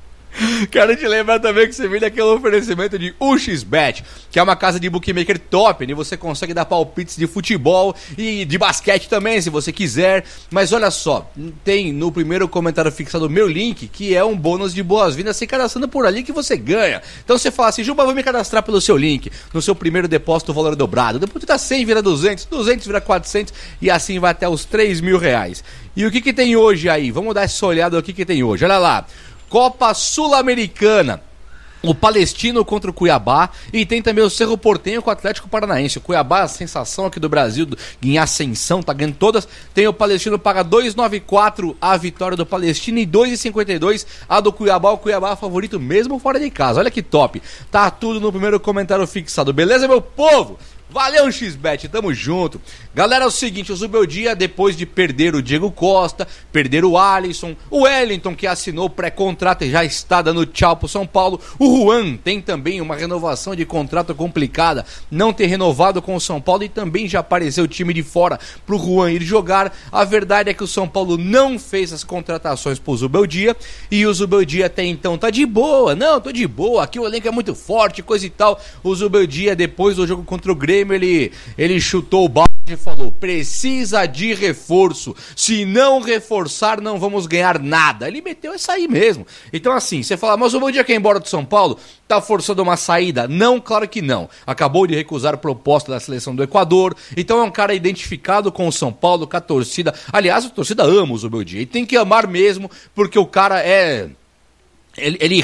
Quero te lembrar também que esse vídeo aqui é um oferecimento de UXBet, que é uma casa de bookmaker top, onde você consegue dar palpites de futebol e de basquete também, se você quiser. Mas olha só, tem no primeiro comentário fixado o meu link, que é um bônus de boas-vindas, se cadastrando por ali que você ganha. Então você fala assim, Juba, vou me cadastrar pelo seu link, no seu primeiro depósito o valor é dobrado, depois tu dá 100 vira 200, 200 vira 400 e assim vai até os 3 mil reais. E o que tem hoje aí? Vamos dar essa olhada no que tem hoje, olha lá. Copa Sul-Americana, o Palestino contra o Cuiabá, e tem também o Cerro Porteño com o Atlético Paranaense. O Cuiabá, a sensação aqui do Brasil, em ascensão, tá ganhando todas. Tem o Palestino, paga 2,94 a vitória do Palestino e 2,52 a do Cuiabá. O Cuiabá favorito mesmo fora de casa, olha que top. Tá tudo no primeiro comentário fixado, beleza, meu povo? Valeu, XBet, tamo junto. Galera, é o seguinte, o Zubeldia, depois de perder o Diego Costa, perder o Alisson, o Wellington, que assinou pré-contrato e já está dando tchau pro São Paulo, o Juan tem também uma renovação de contrato complicada, não ter renovado com o São Paulo e também já apareceu o time de fora pro Juan ir jogar. A verdade é que o São Paulo não fez as contratações pro Zubeldia e o Zubeldia até então tá de boa, não, tô de boa, aqui o elenco é muito forte, coisa e tal. O Zubeldia, depois do jogo contra o Grêmio, ele chutou o balde falou, precisa de reforço. Se não reforçar, não vamos ganhar nada. Ele meteu essa aí mesmo. Então assim, você fala, mas o Zubeldia quer ir embora do São Paulo? Tá forçando uma saída? Não, claro que não. Acabou de recusar a proposta da seleção do Equador. Então é um cara identificado com o São Paulo, com a torcida. Aliás, a torcida ama o Zubeldia. E tem que amar mesmo, porque o cara é... Ele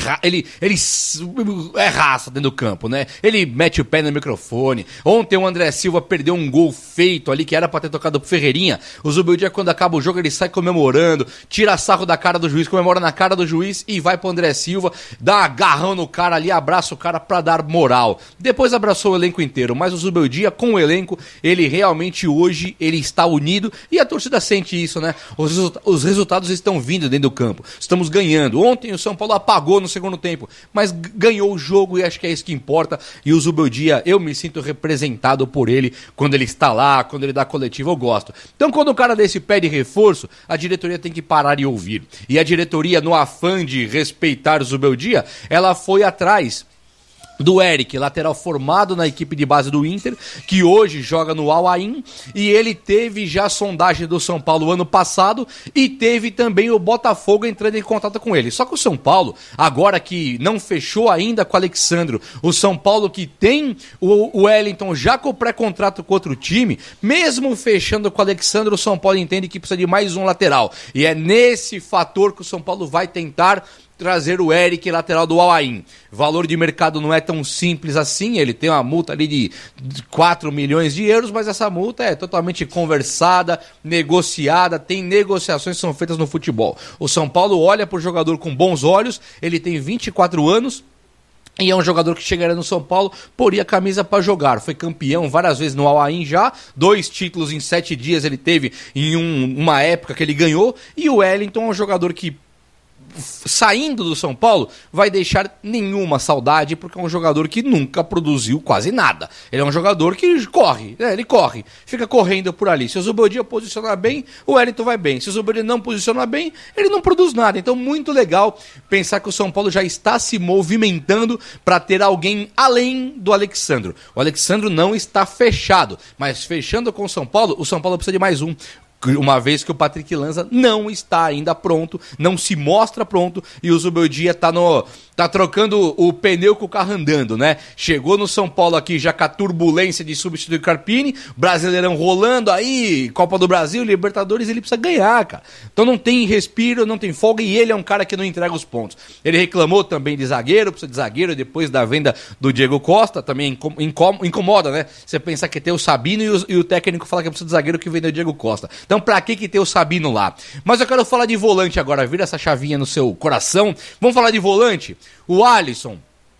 é raça dentro do campo, né? Ele mete o pé no microfone. Ontem o André Silva perdeu um gol feito ali, que era pra ter tocado pro Ferreirinha. O Zubeldia, quando acaba o jogo, ele sai comemorando, tira sarro da cara do juiz, comemora na cara do juiz e vai pro André Silva, dá um agarrão no cara ali, abraça o cara pra dar moral. Depois abraçou o elenco inteiro, mas o Zubeldia, com o elenco, ele realmente hoje, ele está unido e a torcida sente isso, né? Os resultados estão vindo dentro do campo. Estamos ganhando. Ontem o São Paulo apagou no segundo tempo, mas ganhou o jogo e acho que é isso que importa. E o Zubeldia, eu me sinto representado por ele quando ele está lá, quando ele dá coletiva, eu gosto. Então quando o cara desse pede reforço, a diretoria tem que parar e ouvir. E a diretoria, no afã de respeitar o Zubeldia, ela foi atrás do Eric, lateral formado na equipe de base do Inter, que hoje joga no Al Ain, e ele teve já a sondagem do São Paulo ano passado, e teve também o Botafogo entrando em contato com ele. Só que o São Paulo, agora que não fechou ainda com o Alexandro, o São Paulo que tem o Wellington já com o pré-contrato com outro time, mesmo fechando com o Alexandro, o São Paulo entende que precisa de mais um lateral. E é nesse fator que o São Paulo vai tentar trazer o Eric, lateral do Al Ain. Valor de mercado não é tão simples assim, ele tem uma multa ali de 4 milhões de euros, mas essa multa é totalmente conversada, negociada, tem negociações que são feitas no futebol. O São Paulo olha para o jogador com bons olhos, ele tem 24 anos, e é um jogador que chegaria no São Paulo, poria a camisa para jogar. Foi campeão várias vezes no Al Ain já, 2 títulos em 7 dias ele teve em uma época que ele ganhou, e o Wellington é um jogador que saindo do São Paulo, vai deixar nenhuma saudade, porque é um jogador que nunca produziu quase nada. Ele é um jogador que corre, ele corre, fica correndo por ali. Se o Zubeldia posicionar bem, o Wellington vai bem. Se o Zubeldia não posicionar bem, ele não produz nada. Então, muito legal pensar que o São Paulo já está se movimentando para ter alguém além do Alexandro. O Alexandro não está fechado, mas fechando com o São Paulo precisa de mais um. Uma vez que o Patrick Lanza não está ainda pronto, não se mostra pronto, e o Zubeldia tá trocando o pneu com o carro andando, né? Chegou no São Paulo aqui já com a turbulência de substituir o Carpini, Brasileirão rolando aí, Copa do Brasil, Libertadores, ele precisa ganhar, cara. Então não tem respiro, não tem folga, e ele é um cara que não entrega os pontos. Ele reclamou também de zagueiro, precisa de zagueiro depois da venda do Diego Costa, também incomoda, né? Você pensar que tem o Sabino e o técnico fala que precisa de zagueiro que vendeu o Diego Costa. Então pra que ter o Sabino lá? Mas eu quero falar de volante agora, vira essa chavinha no seu coração. Vamos falar de volante? O Alisson.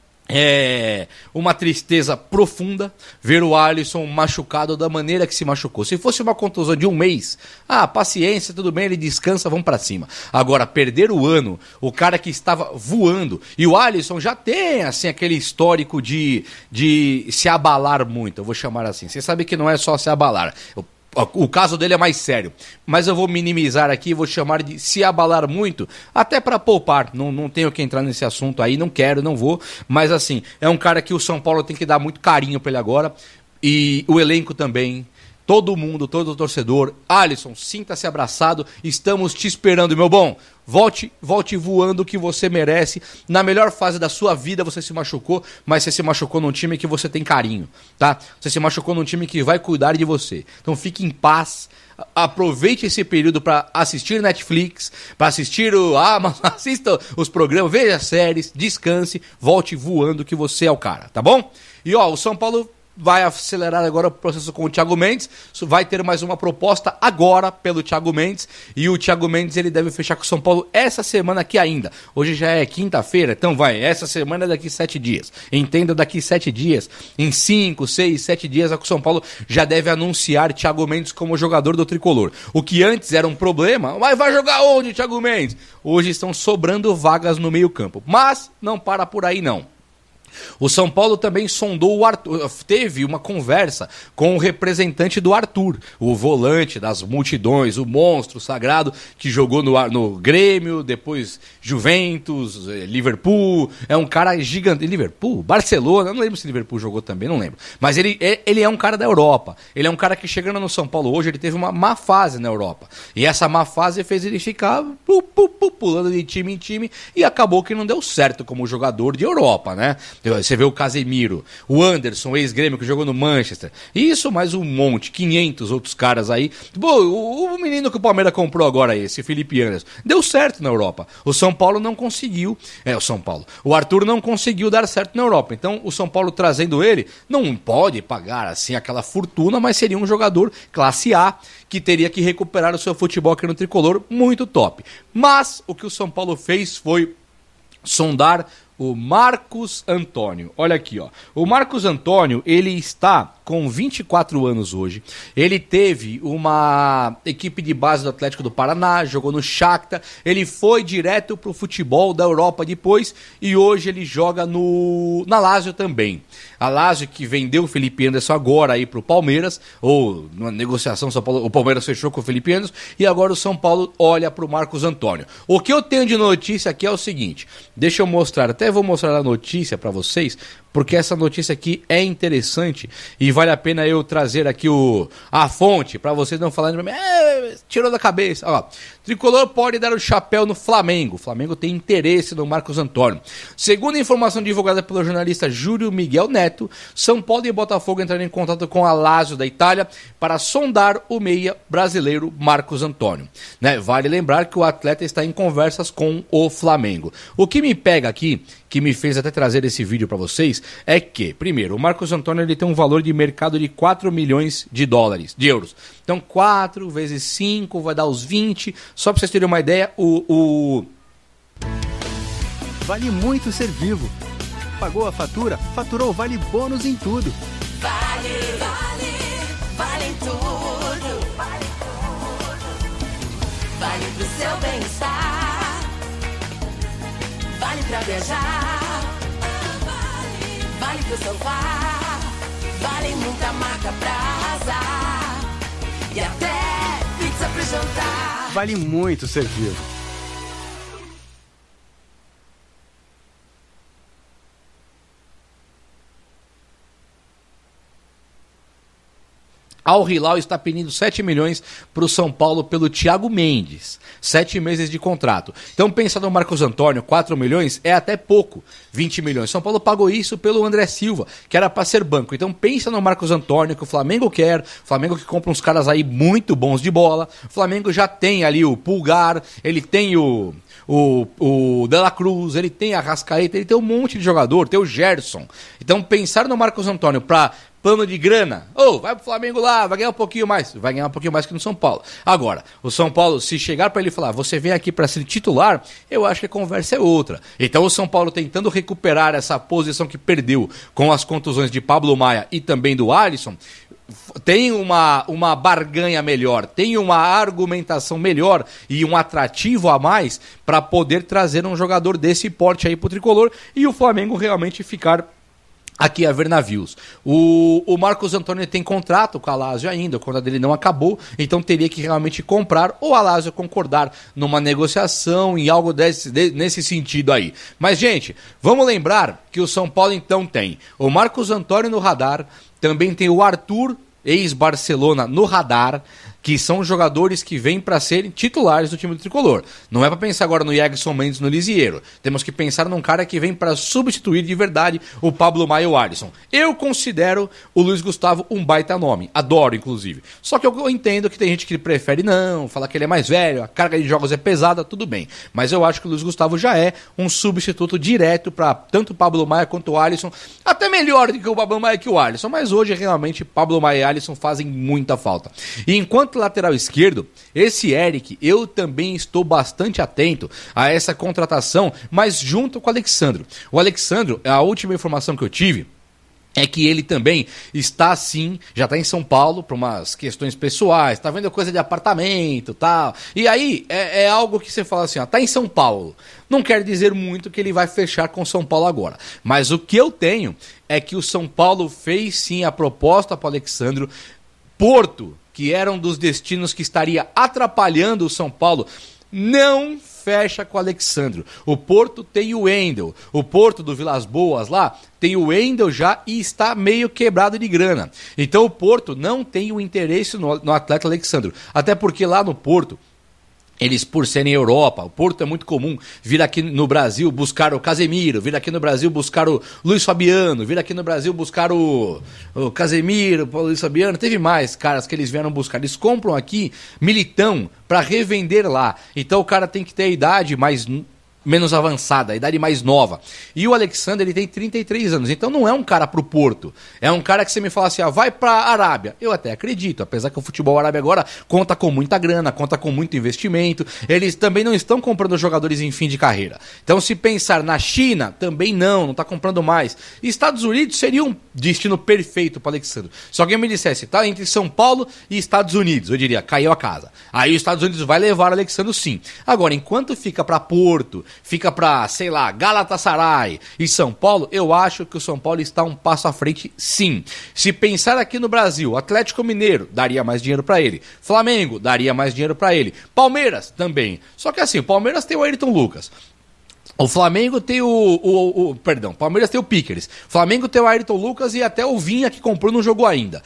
É uma tristeza profunda ver o Alisson machucado da maneira que se machucou. Se fosse uma contusão de 1 mês, paciência, tudo bem, ele descansa, vamos pra cima. Agora, perder o ano, o cara que estava voando, e o Alisson já tem, assim, aquele histórico de se abalar muito, eu vou chamar assim. Você sabe que não é só se abalar. O caso dele é mais sério, mas eu vou minimizar aqui, vou chamar de se abalar muito, até para poupar, não tenho que entrar nesse assunto aí, não quero, não vou, mas assim, é um cara que o São Paulo tem que dar muito carinho para ele agora, e o elenco também, todo mundo, todo torcedor. Alisson, sinta-se abraçado, estamos te esperando, meu bom. Volte voando o que você merece. Na melhor fase da sua vida você se machucou, mas você se machucou num time que você tem carinho, tá? Você se machucou num time que vai cuidar de você. Então fique em paz, aproveite esse período para assistir Netflix, para assistir assista os programas, veja séries, descanse, volte voando que você é o cara, tá bom? E o São Paulo vai acelerar agora o processo com o Thiago Mendes, vai ter mais uma proposta agora pelo Thiago Mendes, e o Thiago Mendes ele deve fechar com o São Paulo essa semana aqui ainda. Hoje já é quinta-feira, então essa semana é daqui 7 dias. Entenda, daqui 7 dias, em 5, 6, 7 dias, o São Paulo já deve anunciar Thiago Mendes como jogador do Tricolor. O que antes era um problema, mas vai jogar onde, Thiago Mendes? Hoje estão sobrando vagas no meio-campo, mas não para por aí não. O São Paulo também sondou o Arthur, teve uma conversa com o representante do Arthur, o volante das multidões, o monstro sagrado que jogou no Grêmio, depois Juventus, Liverpool, é um cara gigante. Liverpool? Barcelona, não lembro se Liverpool jogou também, não lembro. Mas ele é um cara da Europa, ele é um cara que chegando no São Paulo hoje, ele teve uma má fase na Europa. E essa má fase fez ele ficar pulando de time em time e acabou que não deu certo como jogador de Europa, né? Você vê o Casemiro, o Anderson, ex-Grêmio, que jogou no Manchester. Isso, mais um monte, 500 outros caras aí. Pô, o menino que o Palmeiras comprou agora, esse Felipe Anderson, deu certo na Europa. O São Paulo não conseguiu. O Arthur não conseguiu dar certo na Europa. Então, o São Paulo trazendo ele, não pode pagar assim aquela fortuna, mas seria um jogador classe A, que teria que recuperar o seu futebol aqui no Tricolor, muito top. Mas, o que o São Paulo fez foi sondar o Marcos Antônio. Olha aqui, ó. O Marcos Antônio, ele está com 24 anos hoje. Ele teve uma equipe de base do Atlético do Paraná, jogou no Shakhtar, ele foi direto pro futebol da Europa depois e hoje ele joga na Lazio também. A Lazio que vendeu o Felipe Anderson agora aí pro Palmeiras, ou numa negociação, o Palmeiras fechou com o Felipe Anderson e agora o São Paulo olha pro Marcos Antônio. O que eu tenho de notícia aqui é o seguinte, deixa eu mostrar, até vou mostrar a notícia para vocês, porque essa notícia aqui é interessante e vale a pena eu trazer aqui a fonte, para vocês não falarem pra mim, tirou da cabeça. Ó, Tricolor pode dar o chapéu no Flamengo. O Flamengo tem interesse no Marcos Antônio. Segundo a informação divulgada pelo jornalista Júlio Miguel Neto, São Paulo e Botafogo entraram em contato com a Lazio da Itália para sondar o meia brasileiro Marcos Antônio. Né? Vale lembrar que o atleta está em conversas com o Flamengo. O que me pega aqui, que me fez até trazer esse vídeo para vocês, é que, primeiro, o Marcos Antônio ele tem um valor de mercado de 4 milhões de euros. Então 4 vezes 5 vai dar os 20. Só para vocês terem uma ideia, Vale muito ser vivo. Pagou a fatura? Faturou Vale Bônus em tudo. Vale em tudo. Vale pro seu bem-estar. Vale pra viajar. Vale pro sofá. Vale muita marca pra arrasar. E até pizza pro jantar. Vale muito ser vivo. Al Hilal está pedindo 7 milhões para o São Paulo pelo Thiago Mendes. 7 meses de contrato. Então pensa no Marcos Antônio, 4 milhões é até pouco. 20 milhões. São Paulo pagou isso pelo André Silva, que era para ser banco. Então pensa no Marcos Antônio, que o Flamengo quer. O Flamengo que compra uns caras aí muito bons de bola. O Flamengo já tem ali o Pulgar, ele tem o De La Cruz, ele tem a Rascaeta, ele tem um monte de jogador, tem o Gerson. Então pensar no Marcos Antônio para plano de grana, vai pro Flamengo lá, vai ganhar um pouquinho mais que no São Paulo. Agora, o São Paulo, se chegar para ele falar, você vem aqui para ser titular, eu acho que a conversa é outra. Então o São Paulo tentando recuperar essa posição que perdeu com as contusões de Pablo Maia e também do Alisson, tem uma barganha melhor, tem uma argumentação melhor e um atrativo a mais para poder trazer um jogador desse porte aí pro Tricolor e o Flamengo realmente ficar aqui a ver navios. O Marcos Antônio tem contrato com a Lazio ainda, o contrato dele não acabou, então teria que realmente comprar ou a Lazio concordar numa negociação em algo nesse sentido aí. Mas, gente, vamos lembrar que o São Paulo então tem o Marcos Antônio no radar, também tem o Arthur, ex-Barcelona, no radar, que são jogadores que vêm para serem titulares do time do Tricolor. Não é para pensar agora no Jackson Mendes, no Lisieiro. Temos que pensar num cara que vem para substituir de verdade o Pablo Maia e o Alisson. Eu considero o Luiz Gustavo um baita nome. Adoro, inclusive. Só que eu entendo que tem gente que prefere não, falar que ele é mais velho, a carga de jogos é pesada, tudo bem. Mas eu acho que o Luiz Gustavo já é um substituto direto para tanto o Pablo Maia quanto o Alisson. Até melhor do que o Pablo Maia que o Alisson. Mas hoje, realmente, Pablo Maia e Alisson fazem muita falta. E enquanto lateral esquerdo, esse Eric, eu também estou bastante atento a essa contratação, mas junto com o Alexandro. O Alexandro, a última informação que eu tive é que ele também está sim, já está em São Paulo por umas questões pessoais, está vendo coisa de apartamento e tal. E aí é algo que você fala assim, ó, tá em São Paulo. Não quer dizer muito que ele vai fechar com São Paulo agora. Mas o que eu tenho é que o São Paulo fez sim a proposta para o Alexandro. Porto, que era um dos destinos que estaria atrapalhando o São Paulo, não fecha com o Alexandro. O Porto tem o Wendel. O Porto do Vilas Boas lá tem o Wendel já e está meio quebrado de grana. Então o Porto não tem o interesse no atleta Alexandro. Até porque lá no Porto, eles, por serem Europa, o Porto é muito comum vir aqui no Brasil buscar o Casemiro, vir aqui no Brasil buscar o Luiz Fabiano, vir aqui no Brasil buscar o Casemiro, o Luiz Fabiano, teve mais caras que eles vieram buscar. Eles compram aqui Militão para revender lá. Então o cara tem que ter a idade menos avançada, a idade mais nova. E o Alexandre, ele tem 33 anos, então não é um cara pro Porto. É um cara que você me fala assim, vai pra Arábia. Eu até acredito, apesar que o futebol árabe agora conta com muita grana, conta com muito investimento. Eles também não estão comprando jogadores em fim de carreira. Então se pensar na China, também não tá comprando mais. E Estados Unidos seria um destino perfeito para Alexandre. Se alguém me dissesse, tá entre São Paulo e Estados Unidos, eu diria, caiu a casa. Aí os Estados Unidos vai levar o Alexandre sim. Agora, enquanto fica pra Porto, fica pra, sei lá, Galatasaray e São Paulo, eu acho que o São Paulo está um passo à frente, sim. Se pensar aqui no Brasil, Atlético Mineiro daria mais dinheiro pra ele, Flamengo daria mais dinheiro pra ele, Palmeiras também. Só que assim, o Palmeiras tem o Ayrton Lucas. O Flamengo tem Palmeiras tem o Piqueres. Flamengo tem o Ayrton Lucas e até o Vinha que comprou não jogou ainda.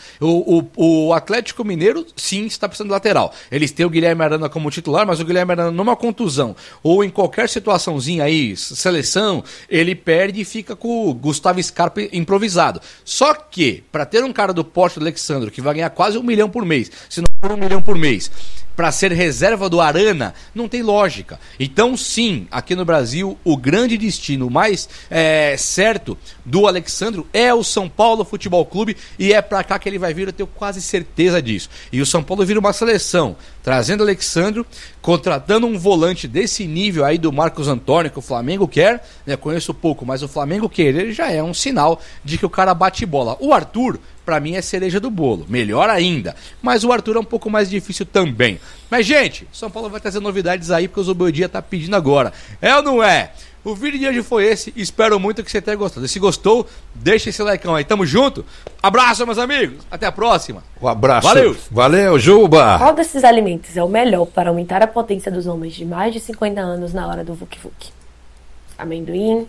O Atlético Mineiro, sim, está precisando de lateral. Eles têm o Guilherme Arana como titular, mas o Guilherme Arana numa contusão ou em qualquer situaçãozinha aí, seleção, ele perde e fica com o Gustavo Scarpa improvisado. Só que, para ter um cara do porte do Alexandre, que vai ganhar quase 1 milhão por mês, se não for 1 milhão por mês, para ser reserva do Arana, não tem lógica. Então sim, aqui no Brasil, o grande destino mais certo do Alexandro é o São Paulo Futebol Clube, e é para cá que ele vai vir, eu tenho quase certeza disso. E o São Paulo vira uma seleção, trazendo o Alexandro, contratando um volante desse nível aí do Marcos Antônio, que o Flamengo quer, né? Conheço pouco, mas o Flamengo querer já é um sinal de que o cara bate bola. O Arthur, pra mim, é cereja do bolo, melhor ainda, mas o Arthur é um pouco mais difícil também. Mas gente, São Paulo vai trazer novidades aí, porque o Zobeldia tá pedindo agora, é ou não é? O vídeo de hoje foi esse, espero muito que você tenha gostado. Se gostou, deixa esse likeão aí, tamo junto, abraço meus amigos, até a próxima. Um abraço, valeu Juba. Qual desses alimentos é o melhor para aumentar a potência dos homens de mais de 50 anos na hora do vuc-vuc? Amendoim,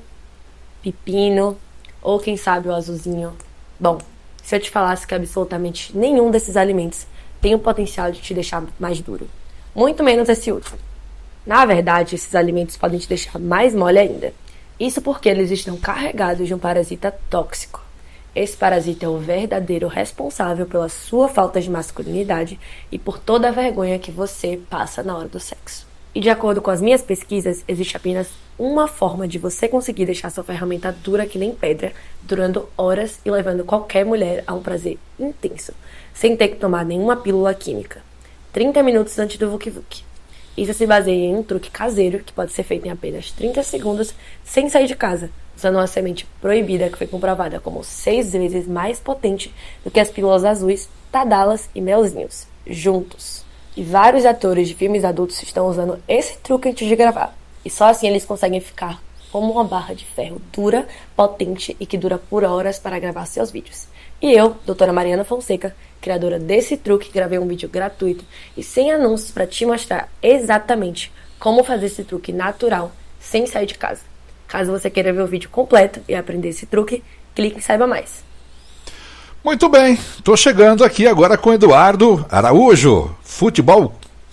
pepino ou quem sabe o azulzinho? Bom, se eu te falasse que absolutamente nenhum desses alimentos tem o potencial de te deixar mais duro, muito menos esse último. Na verdade, esses alimentos podem te deixar mais mole ainda. Isso porque eles estão carregados de um parasita tóxico. Esse parasita é o verdadeiro responsável pela sua falta de masculinidade e por toda a vergonha que você passa na hora do sexo. E de acordo com as minhas pesquisas, existe apenas uma forma de você conseguir deixar sua ferramenta dura que nem pedra, durando horas e levando qualquer mulher a um prazer intenso, sem ter que tomar nenhuma pílula química. 30 minutos antes do vuc-vuc. Isso se baseia em um truque caseiro que pode ser feito em apenas 30 segundos sem sair de casa, usando uma semente proibida que foi comprovada como 6 vezes mais potente do que as pílulas azuis, Tadalas e Melzinhos, juntos. E vários atores de filmes adultos estão usando esse truque antes de gravar. E só assim eles conseguem ficar como uma barra de ferro dura, potente e que dura por horas para gravar seus vídeos. E eu, doutora Mariana Fonseca, criadora desse truque, gravei um vídeo gratuito e sem anúncios para te mostrar exatamente como fazer esse truque natural sem sair de casa. Caso você queira ver o vídeo completo e aprender esse truque, clique em Saiba Mais. Muito bem, tô chegando aqui agora com Eduardo Araújo, Futebol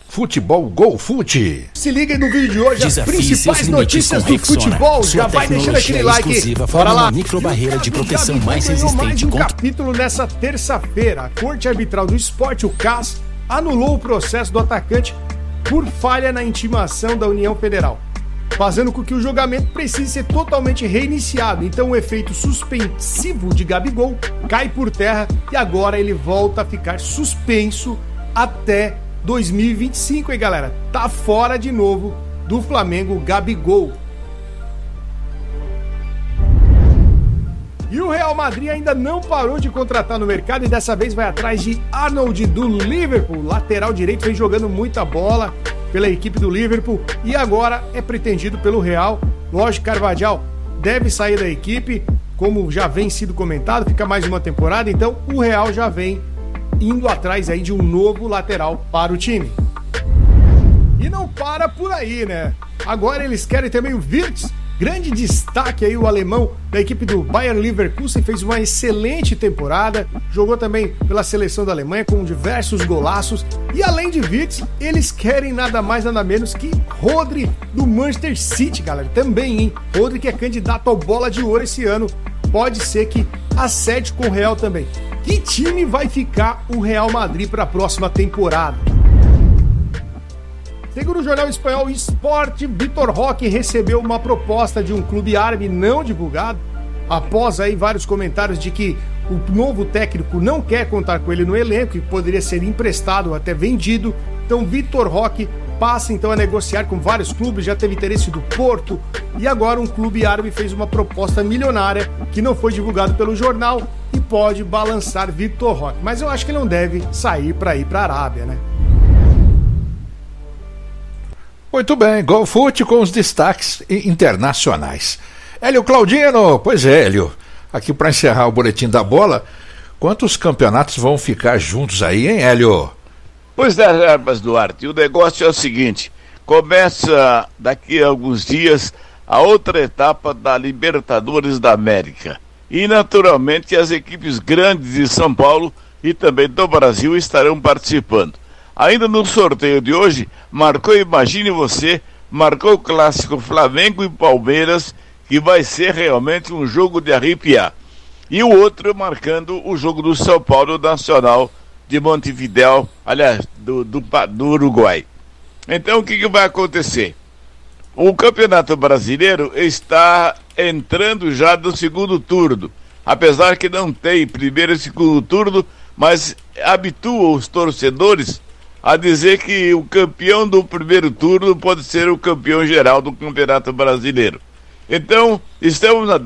Gol Fute. Se liga no vídeo de hoje, as principais notícias do futebol. Já vai deixando aquele like. Bora lá. Microbarreira de proteção mais resistente. Mais um capítulo nessa terça-feira. A Corte Arbitral do Esporte, o CAS, anulou o processo do atacante por falha na intimação da União Federal, fazendo com que o julgamento precise ser totalmente reiniciado. Então o efeito suspensivo de Gabigol cai por terra e agora ele volta a ficar suspenso até 2025, hein, galera? Tá fora de novo do Flamengo Gabigol. E o Real Madrid ainda não parou de contratar no mercado e dessa vez vai atrás de Arnold do Liverpool. Lateral direito, vem jogando muita bola pela equipe do Liverpool e agora é pretendido pelo Real. Lógico, Carvajal deve sair da equipe, como já vem sido comentado, fica mais uma temporada, então o Real já vem indo atrás aí de um novo lateral para o time. E não para por aí, né? Agora eles querem também o Wirtz. Grande destaque aí o alemão da equipe do Bayer Leverkusen, fez uma excelente temporada, jogou também pela seleção da Alemanha com diversos golaços e além de Wirtz, eles querem nada mais nada menos que Rodri do Manchester City, galera, também, hein? Rodri que é candidato ao Bola de Ouro esse ano, pode ser que acerte com o Real também. Que time vai ficar o Real Madrid para a próxima temporada? Segundo o jornal espanhol Sport, Vitor Roque recebeu uma proposta de um clube árabe não divulgado, após aí vários comentários de que o novo técnico não quer contar com ele no elenco e poderia ser emprestado ou até vendido. Então Vitor Roque passa então a negociar com vários clubes, já teve interesse do Porto e agora um clube árabe fez uma proposta milionária que não foi divulgado pelo jornal e pode balançar Vitor Roque. Mas eu acho que não deve sair para ir para a Arábia, né? Muito bem, Golfute com os destaques internacionais. Hélio Claudino, pois é, Hélio, aqui para encerrar o boletim da bola, quantos campeonatos vão ficar juntos aí, hein, Hélio? Pois é, Jarbas Duarte, o negócio é o seguinte, começa daqui a alguns dias a outra etapa da Libertadores da América. E naturalmente as equipes grandes de São Paulo e também do Brasil estarão participando. Ainda no sorteio de hoje, imagine você, marcou o clássico Flamengo e Palmeiras, que vai ser realmente um jogo de arrepiar. E o outro marcando o jogo do São Paulo Nacional de Montevidéu, aliás, do Uruguai. Então o que vai acontecer? O Campeonato Brasileiro está entrando já no segundo turno, apesar que não tem primeiro e segundo turno, mas habitua os torcedores a dizer que o campeão do primeiro turno pode ser o campeão geral do Campeonato Brasileiro. Então, estamos na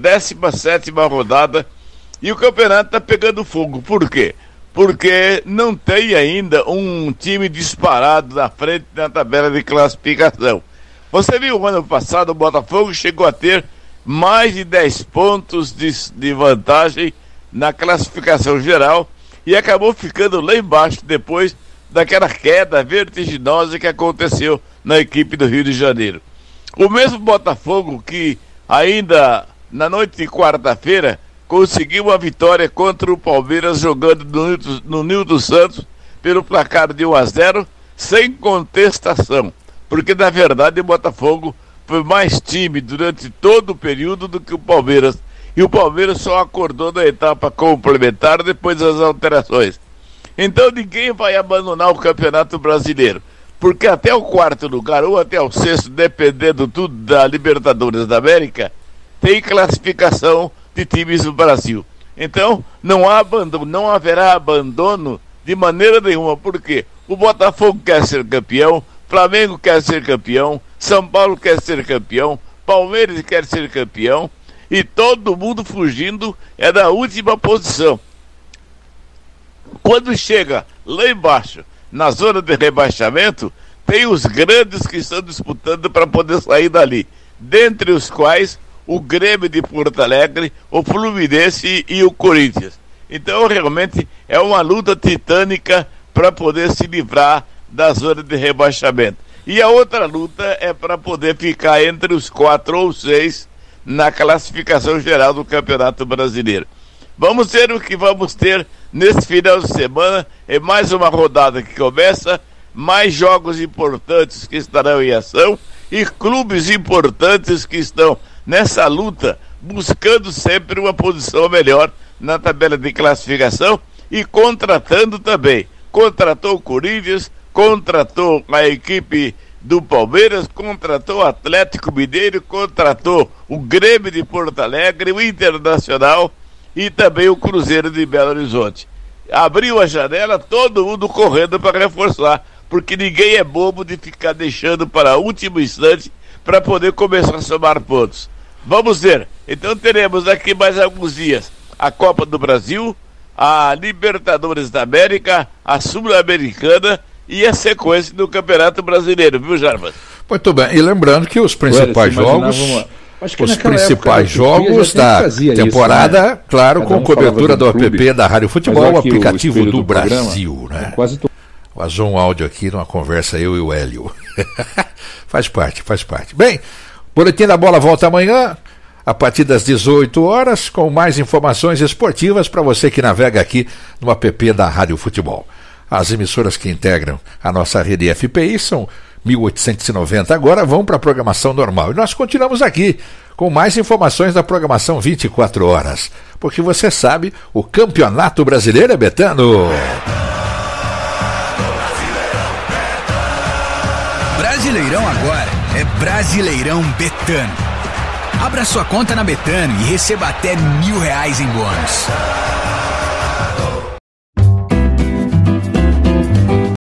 17ª rodada e o campeonato está pegando fogo. Por quê? Porque não tem ainda um time disparado na frente na tabela de classificação. Você viu o ano passado o Botafogo chegou a ter mais de 10 pontos de vantagem na classificação geral e acabou ficando lá embaixo depois daquela queda vertiginosa que aconteceu na equipe do Rio de Janeiro. O mesmo Botafogo que ainda na noite de quarta-feira conseguiu uma vitória contra o Palmeiras jogando no Nilton Santos pelo placar de 1-0 sem contestação, porque na verdade o Botafogo foi mais time durante todo o período do que o Palmeiras, e o Palmeiras só acordou na etapa complementar depois das alterações. Então ninguém vai abandonar o Campeonato Brasileiro, porque até o quarto lugar ou até o sexto, dependendo tudo da Libertadores da América, tem classificação de times do Brasil. Então não haverá abandono de maneira nenhuma, porque o Botafogo quer ser campeão, Flamengo quer ser campeão, São Paulo quer ser campeão, Palmeiras quer ser campeão, e todo mundo fugindo da última posição. Quando chega lá embaixo, na zona de rebaixamento, tem os grandes que estão disputando para poder sair dali, dentre os quais o Grêmio de Porto Alegre, o Fluminense e o Corinthians. Então realmente é uma luta titânica para poder se livrar da zona de rebaixamento. E a outra luta é para poder ficar entre os 4 ou 6 na classificação geral do Campeonato Brasileiro. Vamos ver o que vamos ter nesse final de semana. É mais uma rodada que começa, mais jogos importantes que estarão em ação e clubes importantes que estão nessa luta, buscando sempre uma posição melhor na tabela de classificação e contratando também. Contratou o Corinthians, contratou a equipe do Palmeiras, contratou o Atlético Mineiro, contratou o Grêmio de Porto Alegre, o Internacional e também o Cruzeiro de Belo Horizonte. Abriu a janela, todo mundo correndo para reforçar, porque ninguém é bobo de ficar deixando para o último instante para poder começar a somar pontos. Vamos ver. Então teremos aqui mais alguns dias a Copa do Brasil, a Libertadores da América, a Sul-Americana e a sequência do Campeonato Brasileiro, viu, Jarbas? Muito bem, e lembrando que os principais jogos da temporada, isso, né? Claro, com cobertura do app da Rádio Futebol, o aplicativo do Brasil, né? Vazou um áudio aqui numa conversa eu e o Hélio. Faz parte. Bem, Boletim da Bola volta amanhã, a partir das 18 horas, com mais informações esportivas para você que navega aqui no app da Rádio Futebol. As emissoras que integram a nossa rede FPI são 1890 agora, vão para a programação normal. E nós continuamos aqui com mais informações da programação 24 horas. Porque você sabe, o Campeonato Brasileiro é betano. Brasileirão agora é Brasileirão Betano. Abra sua conta na Betano e receba até R$1.000 em bônus.